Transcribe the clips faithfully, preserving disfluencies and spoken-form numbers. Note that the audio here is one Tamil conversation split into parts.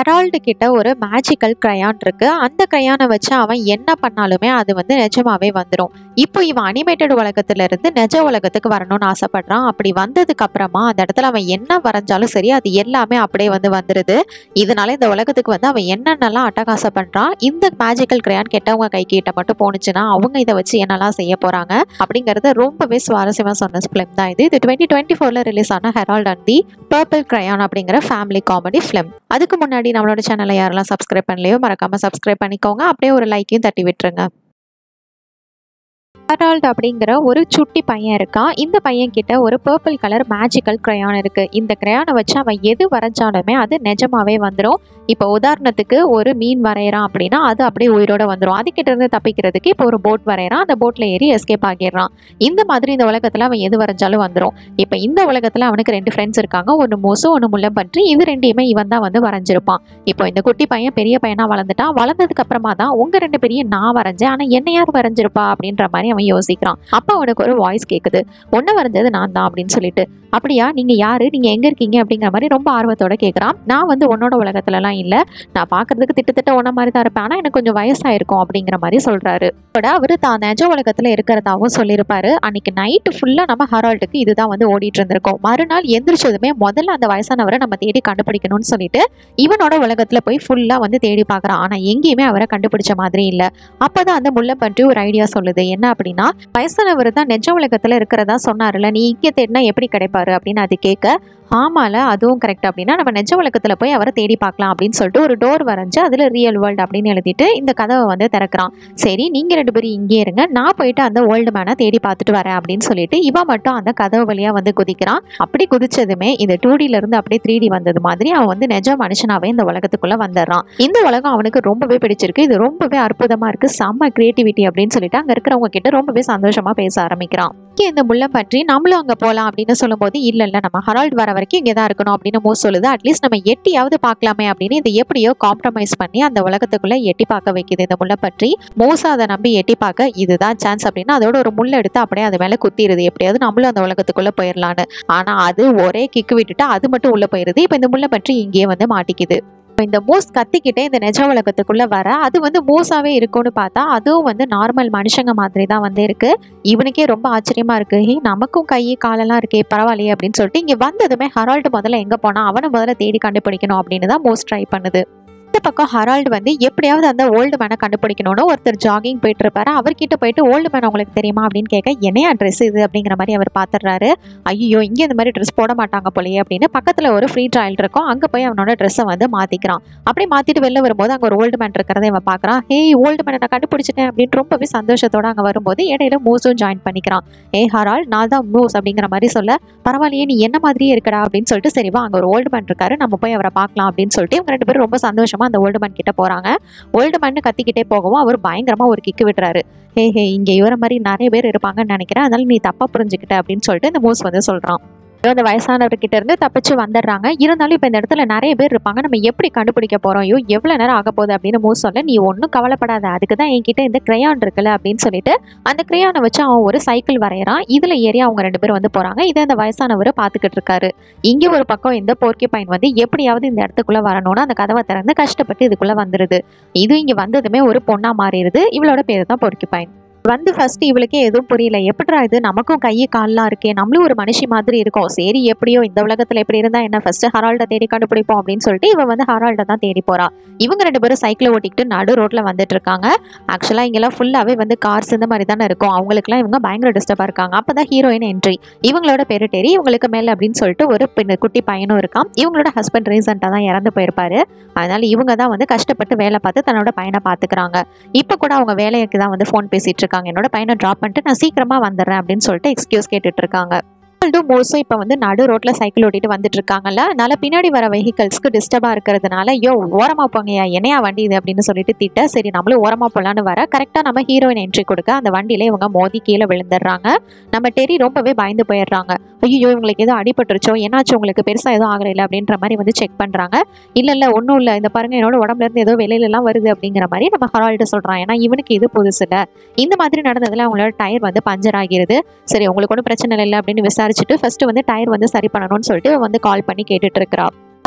ஹெரால்டு கிட்ட ஒரு மேஜிக்கல் கிரையான் இருக்கு. அந்த கிரையானை வச்சு அவன் என்ன பண்ணாலுமே அது வந்து நிஜமாவே வந்துடும். இப்போ இவன் அனிமேட்டட் உலகத்துல இருந்து நிஜ உலகத்துக்கு வரணும்னு ஆசைப்படுறான். அப்படி வந்ததுக்கு அப்புறமா அந்த இடத்துல அவன் என்ன வரைஞ்சாலும் சரி அது எல்லாமே அப்படியே வந்து வந்துடுது. இதனால இந்த உலகத்துக்கு வந்து அவன் என்னென்னலாம் அட்டகாசம் பண்றான், இந்த மேஜிக்கல் கிரையான் கெட்டவங்க கை கிட்ட மட்டும் போனுச்சுன்னா அவங்க இதை வச்சு என்னெல்லாம் செய்ய போறாங்க அப்படிங்கறத ரொம்பவே சுவாரஸ்யமா சொன்ன ஃபிலிம் தான் இது. இது டுவெண்ட்டி டுவெண்ட்டி ஃபோர்ல ரிலீஸ் ஆன Harold and the purple crayon அப்படிங்கிற ஃபேமிலி காமெடி ஃபிலிம். அதுக்கு முன்னாடி நம்மளோட சேனலை யாரெல்லாம் சப்ஸ்கிரைப் பண்ணலையோ மறக்காம சப்ஸ்கிரைப் பண்ணிக்கோங்க. அப்படியே ஒரு லைக்கையும் தட்டி விட்டுருங்க. ஹெரால்ட் அப்படிங்கிற ஒரு சுட்டி பையன் இருக்கான். இந்த பையன் கிட்ட ஒரு பர்பிள் கலர் மேஜிக்கல் கிரையான் இருக்கு. இந்த கிரையானை வச்சு அவன் எது வரைஞ்சாலுமே அது நிஜமாவே வந்துடும். இப்போ உதாரணத்துக்கு ஒரு மீன் வரைகிறான் அப்படின்னா அது அப்படியே உயிரோட வந்துடும். அதுக்கிட்ட இருந்து தப்பிக்கிறதுக்கு இப்போ ஒரு போட் வரைகிறான், அந்த போட்ல ஏறி எஸ்கேப் ஆகிடுறான். இந்த மாதிரி இந்த உலகத்துல அவன் எது வரைஞ்சாலும் வந்துடும். இப்போ இந்த உலகத்துல அவனுக்கு ரெண்டு ஃப்ரெண்ட்ஸ் இருக்காங்க, ஒன்று மூசு ஒன்று முள்ளம்பன்றி. இது ரெண்டையுமே இவன் தான் வந்து வரைஞ்சிருப்பான். இப்போ இந்த குட்டி பையன் பெரிய பையனா வளர்ந்துட்டான். வளர்ந்ததுக்கு அப்புறமா தான் உங்க ரெண்டு பேரையும் நான் வரைஞ்சேன், ஆனா என்ன யார் வரைஞ்சிருப்பா அப்படின்ற மாதிரி அவன் யோசிக்கிறான். அப்ப அவனுக்கு ஒரு வாய்ஸ் கேக்குது, ஒன்ன வரைஞ்சது நான் தான் அப்படின்னு சொல்லிட்டு. அப்படியா, நீங்க யாரு, நீங்க எங்க இருக்கீங்க அப்படிங்கிற மாதிரி ரொம்ப ஆர்வத்தோட கேட்கறான். நான் வந்து உன்னோட உலகத்துல எல்லாம் இல்ல, நான் பாக்குறதுக்கு திட்டத்தட்ட ஒன்ன மாதிரி தான் இருப்பேன், ஆனா எனக்கு கொஞ்சம் வயசாயிருக்கும் அப்படிங்கிற மாதிரி சொல்றாரு. அவரு தான் நிஜ உலகத்துல இருக்கிறதாவும் சொல்லியிருப்பாரு. அன்னைக்கு நைட்டு ஃபுல்லா நம்ம ஹெரால்டுக்கு இதுதான் வந்து ஓடிட்டு இருந்திருக்கோம். மறுநாள் எந்திரிச்சதுமே முதல்ல அந்த வயசானவரை நம்ம தேடி கண்டுபிடிக்கணும்னு சொல்லிட்டு இவனோட உலகத்துல போய் ஃபுல்லா வந்து தேடி பாக்குறான். ஆனா எங்கேயுமே அவரை கண்டுபிடிச்ச மாதிரி இல்ல. அப்பதான் அந்த முள்ளம்பன்றி ஒரு ஐடியா சொல்லுது. என்ன அப்படின்னா, வயசானவர் தான் நிஜ உலகத்துல இருக்கிறதா சொன்னார்ல, நீ இங்க தேடினா எப்படி கிடைப்பாரு அப்படின்னு அது கேட்க, ஆமால அதுவும் கரெக்ட் அப்படின்னா நம்ம நிஜ உலகத்துல போய் அவரை தேடி பார்க்கலாம் அப்படின்னு சொல்லிட்டு ஒரு டோர் வரைஞ்சு அதுல ரியல் வேர்ல்டு அப்படின்னு எழுதிட்டு இந்த கதவை வந்து திறக்கிறான். சரி நீங்க ரெண்டு பேரும் இங்கே இருங்க, நான் போயிட்டு அந்த ஓல்டு மேனை தேடி பார்த்துட்டு வரேன் அப்படின்னு சொல்லிட்டு இவன் மட்டும் அந்த கதவு வழியா வந்து குதிக்கிறான். அப்படி குதிச்சதுமே இந்த டூ டில இருந்து அப்படியே த்ரீ டி வந்தது மாதிரி அவன் வந்து நிஜ மனுஷனாவே இந்த உலகத்துக்குள்ள வந்துடுறான். இந்த உலகம் அவனுக்கு ரொம்பவே பிடிச்சிருக்கு, இது ரொம்பவே அற்புதமா இருக்கு, செம்ம கிரியேட்டிவிட்டி அப்படின்னு சொல்லிட்டு அங்க இருக்கிறவங்க கிட்ட ரொம்பவே சந்தோஷமா பேச ஆரம்பிக்கிறான். இந்த முள்ளம்பன்றி நம்மளும் அங்க போலாம் அப்படின்னு சொல்லும் போது இல்ல இல்ல நம்ம ஹெரால்ட் வர வரைக்கும் இங்கதான் இருக்கணும் அப்படின்னு மூஸ் சொல்லுது. அட்லீஸ்ட் நம்ம எட்டியாவது பார்க்கலாமே அப்படின்னு இதை எப்படியோ காம்ப்ரமைஸ் பண்ணி அந்த உலகத்துக்குள்ள எட்டி பார்க்க வைக்குது இந்த முள்ளம்பன்றி. மூசா அதை நம்பி எட்டி பார்க்க இதுதான் சான்ஸ் அப்படின்னு அதோட ஒரு முள்ள எடுத்து அப்படியே அது மேல குத்திடுது, எப்படியாவது நம்மளும் அந்த உலகத்துக்குள்ள போயிடலான்னு. ஆனா அது ஒரே கிக்கு விட்டுட்டு அது மட்டும் உள்ள போயிருது. இப்ப இந்த முள்ளம்பன்றி இங்கேயே வந்து மாட்டிக்குது. இந்த மூஸ் கத்திக்கிட்டே இந்த நிஜ உலகத்துக்குள்ள வர அது வந்து மூசாவே இருக்கும்னு பார்த்தா அதுவும் வந்து நார்மல் மனுஷங்க மாதிரி தான் வந்து இருக்கு. இவனுக்கே ரொம்ப ஆச்சரியமா இருக்கு, ஹே நமக்கும் கை காலெல்லாம் இருக்கே பரவாயில்லையே அப்படின்னு சொல்லிட்டு இங்க வந்ததுமே ஹெரால்டு முதல்ல எங்க போனா அவனை முதல்ல தேடி கண்டுபிடிக்கணும் அப்படின்னு தான் மூஸ் ட்ரை பண்ணுது. இந்த பக்கம் ஹெரால்டு வந்து எப்படியாவது அந்த ஓல்டு மேனை கண்டுபிடிக்கணும்னு ஒருத்தர் ஜாகிங் போயிட்டு இருப்பாரு. அவர்கிட்ட போயிட்டு ஓல்டு மேன் உங்களுக்கு தெரியுமா அப்படின்னு கேட்க, என்னையா ட்ரெஸ் இது அப்படிங்கிற மாதிரி அவர் பார்த்துடுறாரு. ஐயோ இங்கே இந்த மாதிரி ட்ரெஸ் போட மாட்டாங்க போலயே அப்படின்னு பக்கத்துல ஒரு ஃப்ரீ ட்ரையல் இருக்கும், அங்க போய் அவனோட ட்ரெஸ்ஸை வந்து மாத்திக்கிறான். அப்படி மாத்திட்டு வெளில வரும்போது அங்க ஒரு ஓல்டு மேன் இருக்கிறத இவன் பாக்குறான். ஹே ஓல்டு மேனை நான் கண்டுபிடிச்சிட்டேன் அப்படின்னு ரொம்பவே சந்தோஷத்தோட அங்க வரும்போது இடையில மூஸும் ஜாயின் பண்ணிக்கிறான். ஏ ஹெரால்ட் நான் தான் மூஸ் அப்படிங்கிற மாதிரி சொல்ல, பரவாயில்லையே நீ என்ன மாதிரியே இருக்கடா அப்படின்னு சொல்லிட்டு, சரிவா அங்க ஒரு ஓல்டு மேன் இருக்காரு நம்ம போய் அவரை பார்க்கலாம் அப்படின்னு சொல்லிட்டு இவங்க ரெண்டு பேரும் ரொம்ப சந்தோஷமா அந்த ஓல்டு மேன் கிட்ட போறாங்க. ஓல்டு மேன் கத்திக்கிட்டே போகவும் அவர் பயங்கரமா ஒரு கிக்கு விட்டுறாரு. ஹே ஹே இங்க இவர மாதிரி நிறைய பேர் இருப்பாங்கன்னு நினைக்கிறேன், அதனால நீ தப்பா புரிஞ்சுக்கிட்ட அப்படின்னு சொல்லிட்டு இந்த மூஸ் வந்து சொல்றான். அந்த வயசானவர்கிட்ட இருந்து தப்பிச்சு வந்துடுறாங்க. இருந்தாலும் இப்ப இந்த இடத்துல நிறைய பேர் இருப்பாங்க, நம்ம எப்படி கண்டுபிடிக்க போறோம், ஐயோ எவ்வளவு நேரம் ஆக போகுது அப்படின்னு மூஸ் சொல்ல, நீ ஒன்னும் கவலைப்படாத, அதுக்குதான் என்கிட்ட இந்த கிரையான் இருக்குல்ல அப்படின்னு சொல்லிட்டு அந்த கிரையானை வச்சு அவன் ஒரு சைக்கிள் வரையறான். இதுல ஏறி அவங்க ரெண்டு பேரும் வந்து போறாங்க. இதை அந்த வயசானவர் பாத்துக்கிட்டு இருக்காரு. இங்க ஒரு பக்கம் இந்த போர்க்கிபைன் வந்து எப்படியாவது இந்த இடத்துக்குள்ள வரணும்னு அந்த கதவை திறந்து கஷ்டப்பட்டு இதுக்குள்ள வந்துருது. இது இங்க வந்ததுமே ஒரு பொண்ணா மாறிடுது. இவளோட பேரு தான் போர்க்கிபைன். வந்து ஃபர்ஸ்ட் இவளுக்கே எதுவும் புரியல, எப்படிடா இது நமக்கும் கையை கால்லாம் இருக்கே, நம்மளும் ஒரு மனுஷி மாதிரி இருக்கும், சரி எப்படியோ இந்த உலகத்துல எப்படி இருந்தா என்ன, ஃபர்ஸ்ட் ஹெரால்ட தேடி கண்டுபிடிப்போம் அப்படின்னு சொல்லிட்டு இவ வந்து ஹெரால்ட தான் தேடி போறா. இவங்க ரெண்டு பேரும் சைக்கிளை ஓட்டிக்கிட்டு நடு ரோட்ல வந்துட்டு இருக்காங்க. ஆக்சுவலா இங்கெல்லாம் ஃபுல்லாவே வந்து கார்ஸ் இந்த மாதிரி தானே இருக்கும், அவங்களுக்குலாம் இவங்க பயங்கர டிஸ்டர்பா இருக்காங்க. அப்பதான் ஹீரோயின் என்ட்ரி. இவங்களோட பேரு டெரி, இவங்களுக்கு மேல அப்படின்னு சொல்லிட்டு ஒரு குட்டி பையனும் இருக்கான். இவங்களோட ஹஸ்பண்ட் ரீசெண்டா தான் இறந்து போயிருப்பாரு, அதனால இவங்க தான் வந்து கஷ்டப்பட்டு வேலை பார்த்து தன்னோட பையனை பாத்துக்கிறாங்க. இப்ப கூட அவங்க வேலைக்கு தான் வந்து போன் பேசிட்டு இருக்காங்க, என்னோட பையனை டிராப் பண்ணிட்டு நான் சீக்கிரமா வந்துடுறேன் அப்படின்னு சொல்லிட்டு எக்ஸ்கியூஸ் கேட்டுட்டு இருக்காங்க. மோஸ்டும் இப்போ வந்து நடு ரோட்ல சைக்கிள் ஓட்டிட்டு வந்துட்டு இருக்காங்கல்ல, அதனால பின்னாடி வர வெஹிக்கல்ஸ்க்கு டிஸ்டர்பா இருக்கிறதுனால யோ ஓரமா போங்கயா என்னையா வண்டி இது அப்படின்னு சொல்லிட்டு திட்ட, சரி நம்மளும் ஓரமா போலான்னு வர கரெக்டா நம்ம ஹீரோயின் என்ட்ரி கொடுக்க அந்த வண்டியில இவங்க மோதி கீழே விழுந்துடுறாங்க. நம்ம டெரி ரொம்பவே பயந்து போயிடுறாங்க. ஐயோ இவங்களுக்கு ஏதோ அடிபட்டுருச்சோ, என்னாச்சு உங்களுக்கு பெருசா எதுவும் ஆகல இல்லை அப்படின்ற மாதிரி வந்து செக் பண்றாங்க. இல்ல இல்ல ஒன்றும் இல்லை, இந்த பாருங்க என்னோட உடம்புல இருந்து ஏதோ வெளியில எல்லாம் வருது அப்படிங்கிற மாதிரி நம்ம ஹெரால்டு சொல்றான். ஏன்னா இவனுக்கு இது புதுசு இல்லை. இந்த மாதிரி நடந்ததுல அவங்களோட டயர் வந்து பஞ்சர் ஆகிருது. சரி உங்களுக்கு ஒன்றும் பிரச்சனை இல்லை அப்படின்னு விசாரிச்சுட்டு ஃபர்ஸ்ட் வந்து டயர் வந்து சரி பண்ணணும்னு சொல்லிட்டு வந்து கால் பண்ணி கேட்டுட்டு இருக்கிறா.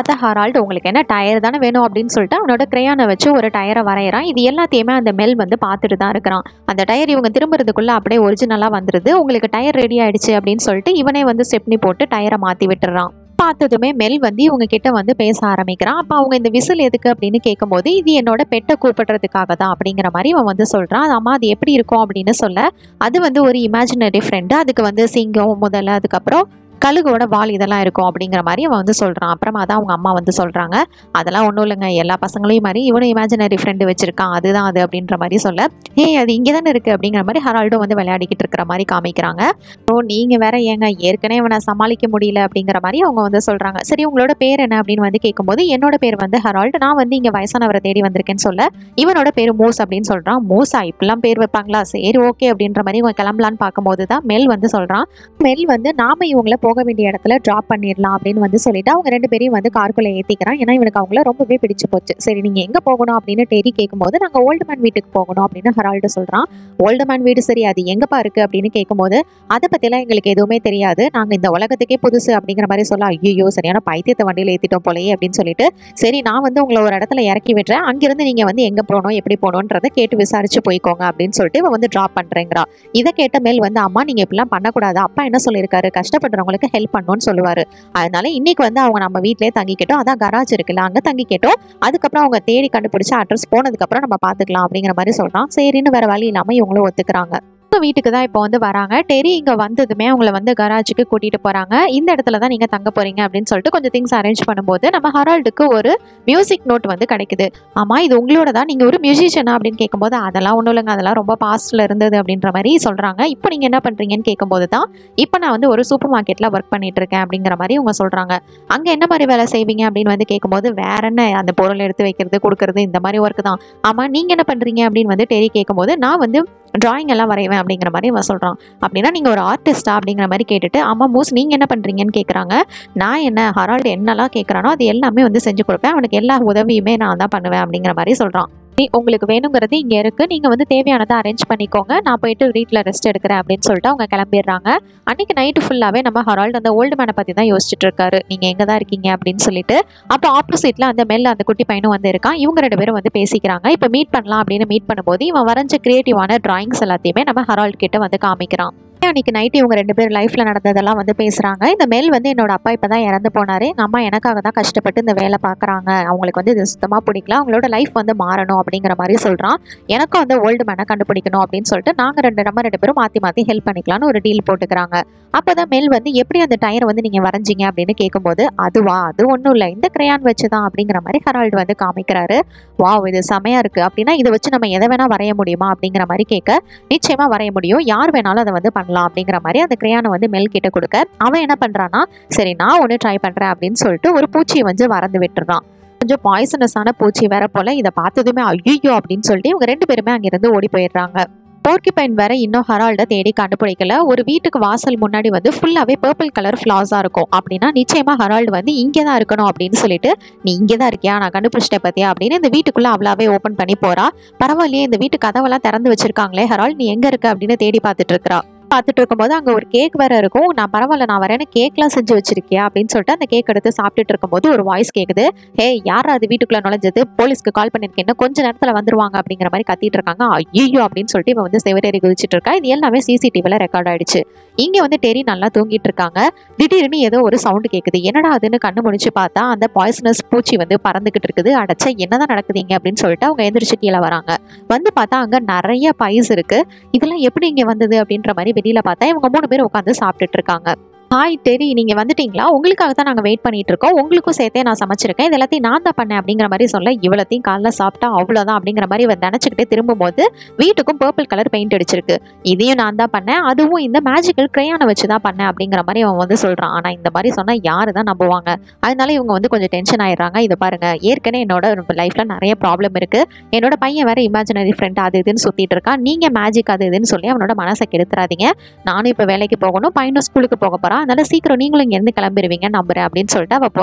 பார்த்தா ஹரால்டு உங்களுக்கு என்ன டயர் தானே வேணும் அப்படின்னு சொல்லிட்டு அவனோட கிரையானை வச்சு ஒரு டயரை வரைகிறான். இது எல்லாத்தையுமே அந்த மெல் வந்து பார்த்துட்டு தான் இருக்கிறான். அந்த டயர் இவங்க திரும்புறதுக்குள்ள அப்படியே ஒரிஜினலாக வந்துடுது. உங்களுக்கு டயர் ரெடி ஆயிடுச்சு அப்படின்னு சொல்லிட்டு இவனே வந்து ஸ்டெப்னி போட்டு டயரை மாற்றி விட்டுறான். பார்த்ததுமே மெல் வந்து இவங்க கிட்ட வந்து பேச ஆரம்பிக்கிறான். அப்போ அவங்க இந்த விசில் எதுக்கு அப்படின்னு கேட்கும்போது இது என்னோட பெட்டை கூப்பிடுறதுக்காக தான் அப்படிங்கிற மாதிரி இவன் வந்து சொல்கிறான். அது அம்மா அது எப்படி இருக்கும் அப்படின்னு சொல்ல அது வந்து ஒரு இமேஜினரி ஃப்ரெண்டு, அதுக்கு வந்து சிங்கம் முதல்ல அதுக்கப்புறம் கழுகோட வால் இதெல்லாம் இருக்கும் அப்படிங்கிற மாதிரி அவன் வந்து சொல்கிறான். அப்புறமா தான் அவங்க அம்மா வந்து சொல்கிறாங்க அதெல்லாம் ஒன்றும் இல்லைங்க, எல்லா பசங்களையும் மாதிரி இவனும் இமேஜினரி ஃப்ரெண்டு வச்சிருக்கான், அதுதான் அது அப்படின்ற மாதிரி சொல்ல ஏ அது இங்கே தானே இருக்குது அப்படிங்கிற மாதிரி ஹரால்டும் வந்து விளையாடிக்கிட்டு இருக்கிற மாதிரி காமிக்கிறாங்க. ஸோ நீங்கள் வேற ஏங்க ஏற்கனவே இவனை சமாளிக்க முடியல அப்படிங்கிற மாதிரி அவங்க வந்து சொல்கிறாங்க. சரி உங்களோட பேர் என்ன அப்படின்னு வந்து கேட்கும்போது என்னோட பேர் வந்து ஹரால்டு, நான் வந்து இங்கே வயசானவரை தேடி வந்திருக்கேன்னு சொல்ல இவனோட பேர் மூஸ் அப்படின்னு சொல்கிறான். மூஸா இப்பெல்லாம் பேர் வைப்பாங்களா, சரி ஓகே அப்படின்ற மாதிரி இவங்க கிளம்பலான்னு பார்க்கும்போது தான் மெல் வந்து சொல்கிறான். மெல் வந்து நாம இவங்கள போக வேண்டிய இடத்துல டிராப் பண்ணிடலாம் அப்படின்னு வந்து சொல்லிட்டு அவங்க ரெண்டு பேரையும் வந்து கார்க்குள்ள ஏற்றிக்கிறான். ஏன்னா இவனுக்கு அவங்கள ரொம்பவே பிடிச்சு போச்சு. சரி நீங்கள் எங்கே போகணும் அப்படின்னு டெரி கேட்கும்போது நாங்கள் ஓல்டு மேன் வீட்டுக்கு போகணும் அப்படின்னு ஹரால்டு சொல்கிறான். ஓல்டு மேன் வீடு சரி அது எங்கப்பா இருக்குது அப்படின்னு கேட்கும்போது அதை பற்றிலாம் எங்களுக்கு எதுவுமே தெரியாது, நாங்கள் இந்த உலகத்துக்கே புதுசு அப்படிங்கிற மாதிரி சொல்ல ஐயோ சரியான பைத்தியத்தை வண்டியில் ஏற்றிட்டோம் போலையே அப்படின்னு சொல்லிட்டு சரி நான் வந்து உங்களை ஒரு இடத்துல இறக்கி விடுறேன், அங்கிருந்து நீங்கள் வந்து எங்கே போகணும் எப்படி போகணுன்றதை கேட்டு விசாரிச்சு போய்க்கோங்க அப்படின்னு சொல்லிட்டு இவன் வந்து ட்ராப் பண்ணுறேங்கிறா. இதை கேட்ட மேல் வந்து அம்மா நீங்கள் இப்படிலாம் பண்ணக்கூடாது, அப்பா என்ன சொல்லியிருக்காரு கஷ்டப்படுறவங்களுக்கு ஹெல்ப் பண்ணணும்னு சொல்லுவாரு, அதனால இன்னைக்கு வந்து அவங்க நம்ம வீட்டிலேயே தங்கிக்கிட்டோம், அதான் கராஜ் இருக்குல்ல அங்கே தங்கிக்கிட்டோம், அதுக்கப்புறம் அவங்க தேடி கண்டுபிடிச்சு அட்ரஸ் போனதுக்கப்புறம் நம்ம பார்த்துக்கலாம் அப்படிங்கிற மாதிரி சொல்கிறான். சரின்னு வேற வழி இல்லாமல் இவங்களும் ஒத்துக்கிறாங்க. வீட்டுக்கு தான் இப்போ வந்து வராங்க. டெரி இங்கே வந்ததுமே அவங்கள வந்து கராஜுக்கு கூட்டிகிட்டு போகிறாங்க. இந்த இடத்துல தான் நீங்கள் தங்க போகிறீங்க அப்படின்னு சொல்லிட்டு கொஞ்சம் திங்ஸ் அரேஞ்ச் பண்ணும்போது நம்ம ஹரால்டுக்கு ஒரு மியூசிக் நோட் வந்து கிடைக்குது. ஆமாம் இது உங்களோட தான், நீங்கள் ஒரு மியூசிஷியனா அப்படின்னு கேட்கும்போது அதெல்லாம் ஒன்றும் இல்லைங்க, அதெல்லாம் ரொம்ப பாஸ்டில் இருந்தது அப்படின்ற மாதிரி சொல்கிறாங்க. இப்போ நீங்கள் என்ன பண்ணுறீங்கன்னு கேட்கும்போது தான் இப்போ நான் வந்து ஒரு சூப்பர் மார்க்கெட்டில் ஒர்க் பண்ணிட்டு இருக்கேன் அப்படிங்கிற மாதிரி அவங்க சொல்கிறாங்க. அங்கே என்ன மாதிரி வேலை செய்வீங்க அப்படின்னு வந்து கேட்கும்போது வேற என்ன அந்த பொருள் எடுத்து வைக்கிறது கொடுக்கறது இந்த மாதிரி ஒர்க்கு தான். ஆமாம் நீங்கள் என்ன பண்ணுறீங்க அப்படின்னு வந்து டெரி கேட்கும்போது நான் வந்து டிராயிங் எல்லாம் வரைவேன் அப்படிங்கிற மாதிரி அவன் சொல்கிறான். அப்படின்னா நீங்கள் ஒரு ஆர்டிஸ்டா அப்படிங்கிற மாதிரி கேட்டுட்டு ஆமாம் மூஸ் நீங்கள் என்ன பண்ணுறீங்கன்னு கேட்குறாங்க. நான் என்ன ஹரால்டு என்னெல்லாம் கேட்குறானோ அது எல்லாமே வந்து செஞ்சு கொடுப்பேன், அவனுக்கு எல்லா உதவியுமே நான் தான் பண்ணுவேன் அப்படிங்கிற மாதிரி சொல்கிறான். உங்களுக்கு வேணுங்கிறது இங்கே இருக்குது, நீங்கள் வந்து தேவையானதை அரேஞ்ச் பண்ணிக்கோங்க, நான் போயிட்டு வீட்டில் ரெஸ்ட் எடுக்கிறேன் அப்படின்னு சொல்லிட்டு அவங்க கிளம்பிடுறாங்க. அன்றைக்கி நைட்டு ஃபுல்லாகவே நம்ம ஹரால்டு அந்த ஓல்டு மேனை பற்றி தான் யோசிச்சுட்டு இருக்காரு, நீங்கள் எங்கே தான் இருக்கீங்க அப்படின்னு சொல்லிட்டு. அப்போ ஆப்போசிட்டில் அந்த மெல்ல அந்த குட்டி பையனும் வந்து இருக்கான். இவங்க ரெண்டு பேரும் வந்து பேசிக்கிறாங்க. இப்போ மீட் பண்ணலாம் அப்படின்னு மீட் பண்ணும்போது இவன் வரைஞ்ச கிரியேட்டிவான டிராயிங்ஸ் எல்லாத்தையுமே நம்ம ஹரால்டு கிட்ட வந்து காமிக்கிறான். அன்றைக்கி நைட்டு இவங்க ரெண்டு பேர் லைஃப்பில் நடந்ததெல்லாம் வந்து பேசுகிறாங்க. இந்த மெல் வந்து என்னோட அப்பா இப்போ தான் இறந்து போனார், எங்கள் அம்மா எனக்காக தான் கஷ்டப்பட்டு இந்த வேலை பார்க்குறாங்க, அவங்களுக்கு வந்து இது சுத்தமாக பிடிக்கல, அவங்களோட லைஃப் வந்து மாறணும் அப்படிங்கிற மாதிரி சொல்கிறான். எனக்கும் வந்து ஓல்டு மேனை கண்டுபிடிக்கணும் அப்படின்னு சொல்லிட்டு நாங்கள் ரெண்டு நம்ம ரெண்டு பேரும் மாற்றி மாற்றி ஹெல்ப் பண்ணிக்கலாம்னு ஒரு டீல் போட்டுக்கிறாங்க. அப்போ தான் மெல் வந்து எப்படி அந்த டயரை வந்து நீங்கள் வரைஞ்சிங்க அப்படின்னு கேட்கும்போது அதுவா அது ஒன்றும் இல்லை இந்த கிரையான் வச்சு தான் அப்படிங்கிற மாதிரி ஹரால்டு வந்து காமிக்கிறாரு. வாவ் இது செமையாக இருக்குது, அப்படின்னா இதை வச்சு நம்ம எதை வேணால் வரைய முடியுமா அப்படிங்கிற மாதிரி கேட்க நிச்சயமாக வரைய முடியும், யார் வேணாலும் அதை வந்து பண்ணலாம் அப்படிங்கிற மாதிரி அந்த கிரையானை வந்து மெல் கிட்ட கொடுக்க அவன் என்ன பண்றான்னா சரி நான் ஒன்று ட்ரை பண்றேன் அப்படின்னு சொல்லிட்டு ஒரு பூச்சியை வந்து வரைந்து விட்டுறான். கொஞ்சம் பாய்சனஸான பூச்சி வேற போல. இதை பார்த்ததுமே ஐயோ அப்படின்னு சொல்லிட்டு இவங்க ரெண்டு பேருமே அங்கிருந்து ஓடி போயிடுறாங்க. போர்க்கிபைன் வேற இன்னும் ஹரால்டை தேடி கண்டுபிடிக்கல. ஒரு வீட்டுக்கு வாசல் முன்னாடி வந்து ஃபுல்லாவே பர்பிள் கலர் ஃபிளாஸா இருக்கும், அப்படின்னா நிச்சயமா ஹரால்டு வந்து இங்கே தான் இருக்கணும் அப்படின்னு சொல்லிட்டு நீ இங்கே தான் இருக்கியா நான் கண்டுபிடிச்சிட்டேன் பத்தியா அப்படின்னு இந்த வீட்டுக்குள்ள அவளாவே ஓப்பன் பண்ணி போறா. பரவாயில்லையே இந்த வீட்டு கதவெல்லாம் திறந்து வச்சிருக்காங்களே, ஹரால்டு நீ எங்க இருக்க அப்படின்னு தேடி பார்த்துட்டு இருக்கா. பார்த்துட்டு இருக்கும்போது அங்கே ஒரு கேக் வேற இருக்கும். நான் பரவாயில்ல நான் வரேன்னு கேக்லாம் செஞ்சு வச்சிருக்கியா அப்படின்னு சொல்லிட்டு அந்த கேக் எடுத்து சாப்பிட்டுட்டு இருக்கும்போது ஒரு வாய்ஸ் கேட்குது. ஹே யார் அது வீட்டுக்குள்ள நுழைஞ்சது, போலீஸ்க்கு கால் பண்ணிருக்கேன் கொஞ்ச நேரத்தில் வந்துருவாங்க அப்படிங்கிற மாதிரி கத்திட்டு இருக்காங்க. ஐயோ அப்படின்னு சொல்லிட்டு இவன் வந்து செவரேறி குதிச்சுட்டு இருக்கா. இது எல்லாமே சிசிடிவில ரெக்கார்ட் ஆயிடுச்சு. இங்கே வந்து டெரி நல்லா தூங்கிட்டு இருக்காங்க. திடீர்னு ஏதோ ஒரு சவுண்டு கேட்குது. என்னடா அதுன்னு கண்ணு முடிச்சு பார்த்தா அந்த பாய்சனஸ் பூச்சி வந்து பறந்துகிட்டு இருக்குது. அடைச்சா என்னதான் நடக்குதுங்க அப்படின்னு சொல்லிட்டு அவங்க எந்திரிச்சு கீழே வராங்க. வந்து பார்த்தா அங்கே நிறைய பைஸ் இருக்கு. இதெல்லாம் எப்படி இங்கே வந்தது அப்படின்ற மாதிரி வெளியில பார்த்தா இவங்க மூணு பேர் உட்காந்து சாப்பிட்டுட்டு இருக்காங்க. ஹாய் டெரி நீங்கள் வந்துட்டீங்களா, உங்களுக்காக தான் நாங்கள் வெயிட் பண்ணிட்டு இருக்கோம், உங்களுக்கும் சேர்த்தே நான் சமைச்சிருக்கேன், இது எல்லாத்தையும் நான் தான் பண்ணேன் அப்படிங்கிற மாதிரி சொல்ல இவ்வளோத்தையும் காலைல சாப்பிட்டா அவ்வளோதான் அப்படிங்கிற மாதிரி இவன் நினச்சிக்கிட்டே திரும்பும்போது வீட்டுக்கும் பர்பிள் கலர் பெயிண்ட் அடிச்சிருக்கு. இதையும் நான் தான் பண்ணேன், அதுவும் இந்த மேஜிக்கல் கிரையானை வச்சு தான் பண்ணேன் அப்படிங்கிற மாதிரி அவன் வந்து சொல்கிறான். ஆனால் இந்த மாதிரி சொன்னால் யாரு தான் நம்புவாங்க, அதனால இவங்க வந்து கொஞ்சம் டென்ஷன் ஆயிடுறாங்க. இதை பாருங்க ஏற்கனவே என்னோட லைஃப்பில் நிறைய ப்ராப்ளம் இருக்குது, என்னோட பையன் வேற இமேஜினரி ஃப்ரெண்ட் அது இதுன்னு சுற்றிட்டு இருக்கான், நீங்கள் மேஜிக் அது இதுன்னு சொல்லி அவனோட மனசை கெடுத்துறாதீங்க, நானும் இப்போ வேலைக்கு போகணும், பையனும் ஸ்கூலுக்கு போக போகிறான், அதனால சீக்கிரம் நீங்களும் இங்கேருந்து கிளம்பிடுவீங்க நம்புறேன் அப்படின்னு சொல்லிட்டு அவ போறா.